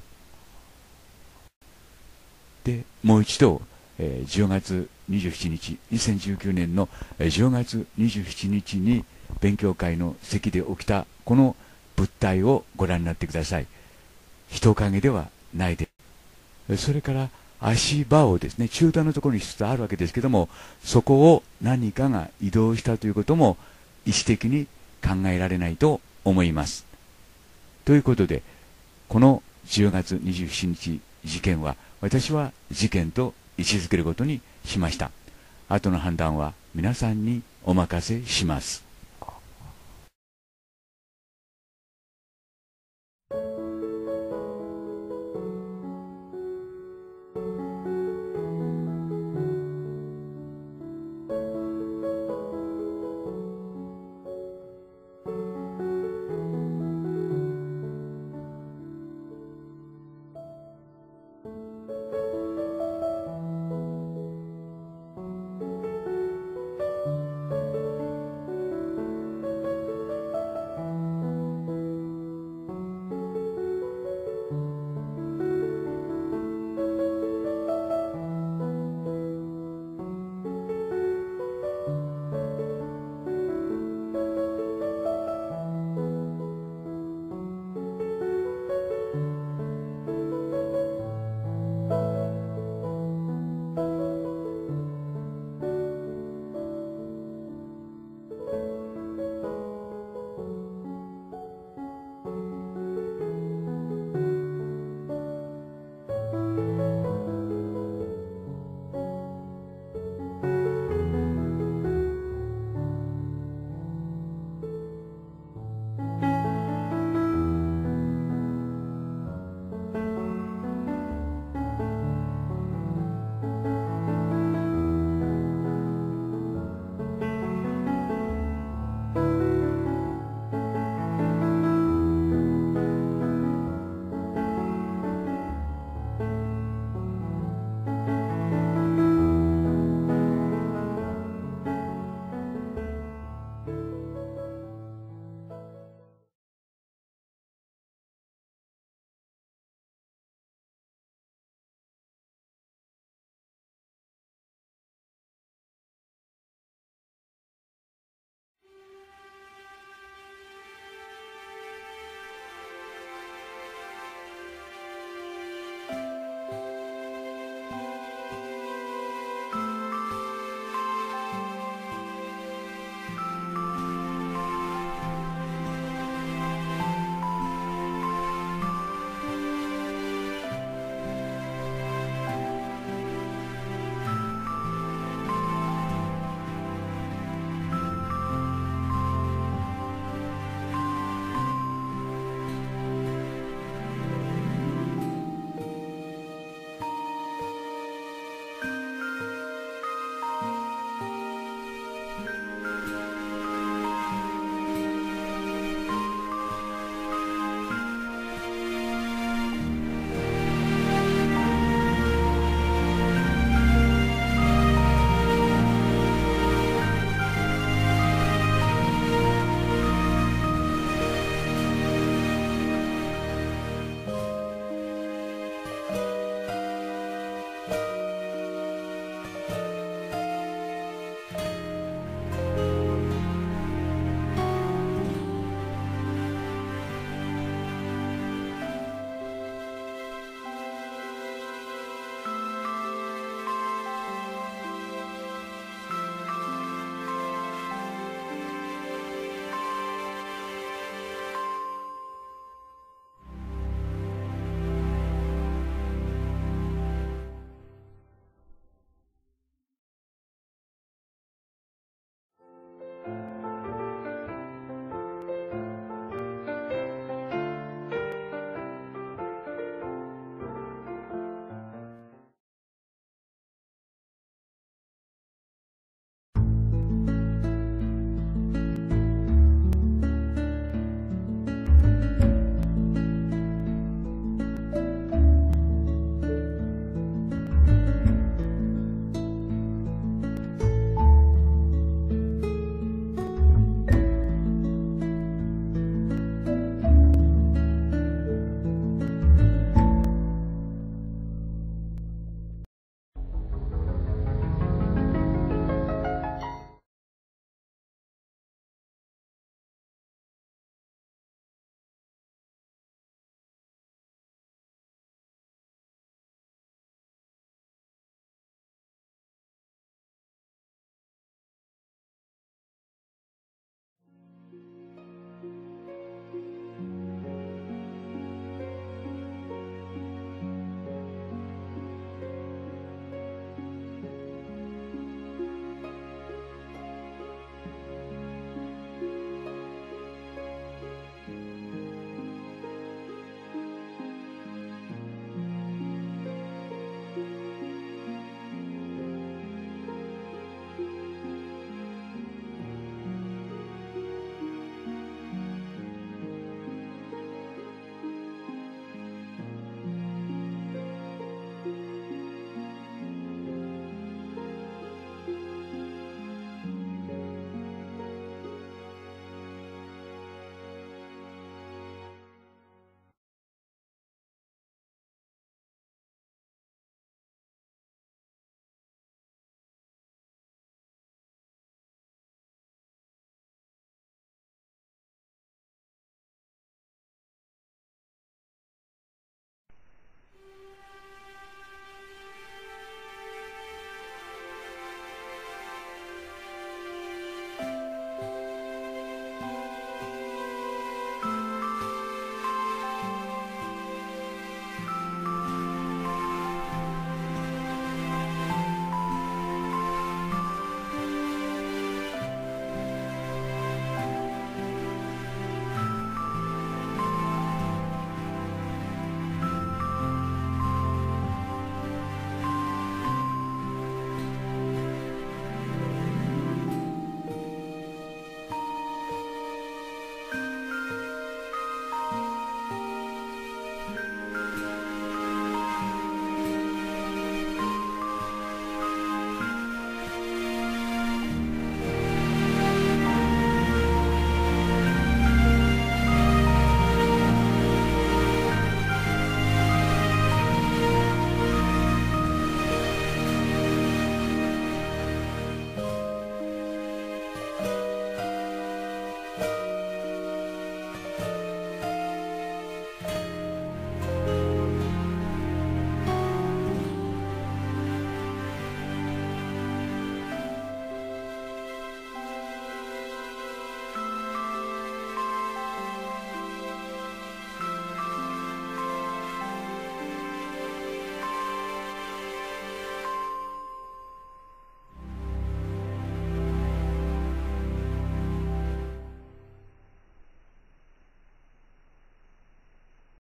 で、もう一度、えー、じゅうがつにじゅうしちにち、にせんじゅうきゅうねんのじゅうがつにじゅうしちにちに勉強会の席で起きたこの物体をご覧になってください。人影ではないで、それから足場をですね、中段のところに一つあるわけですけども、そこを何かが移動したということも意思的に考えられないと思います。ということで、このじゅうがつにじゅうしちにち事件は私は事件と位置づけることにしました。後の判断は皆さんにお任せします。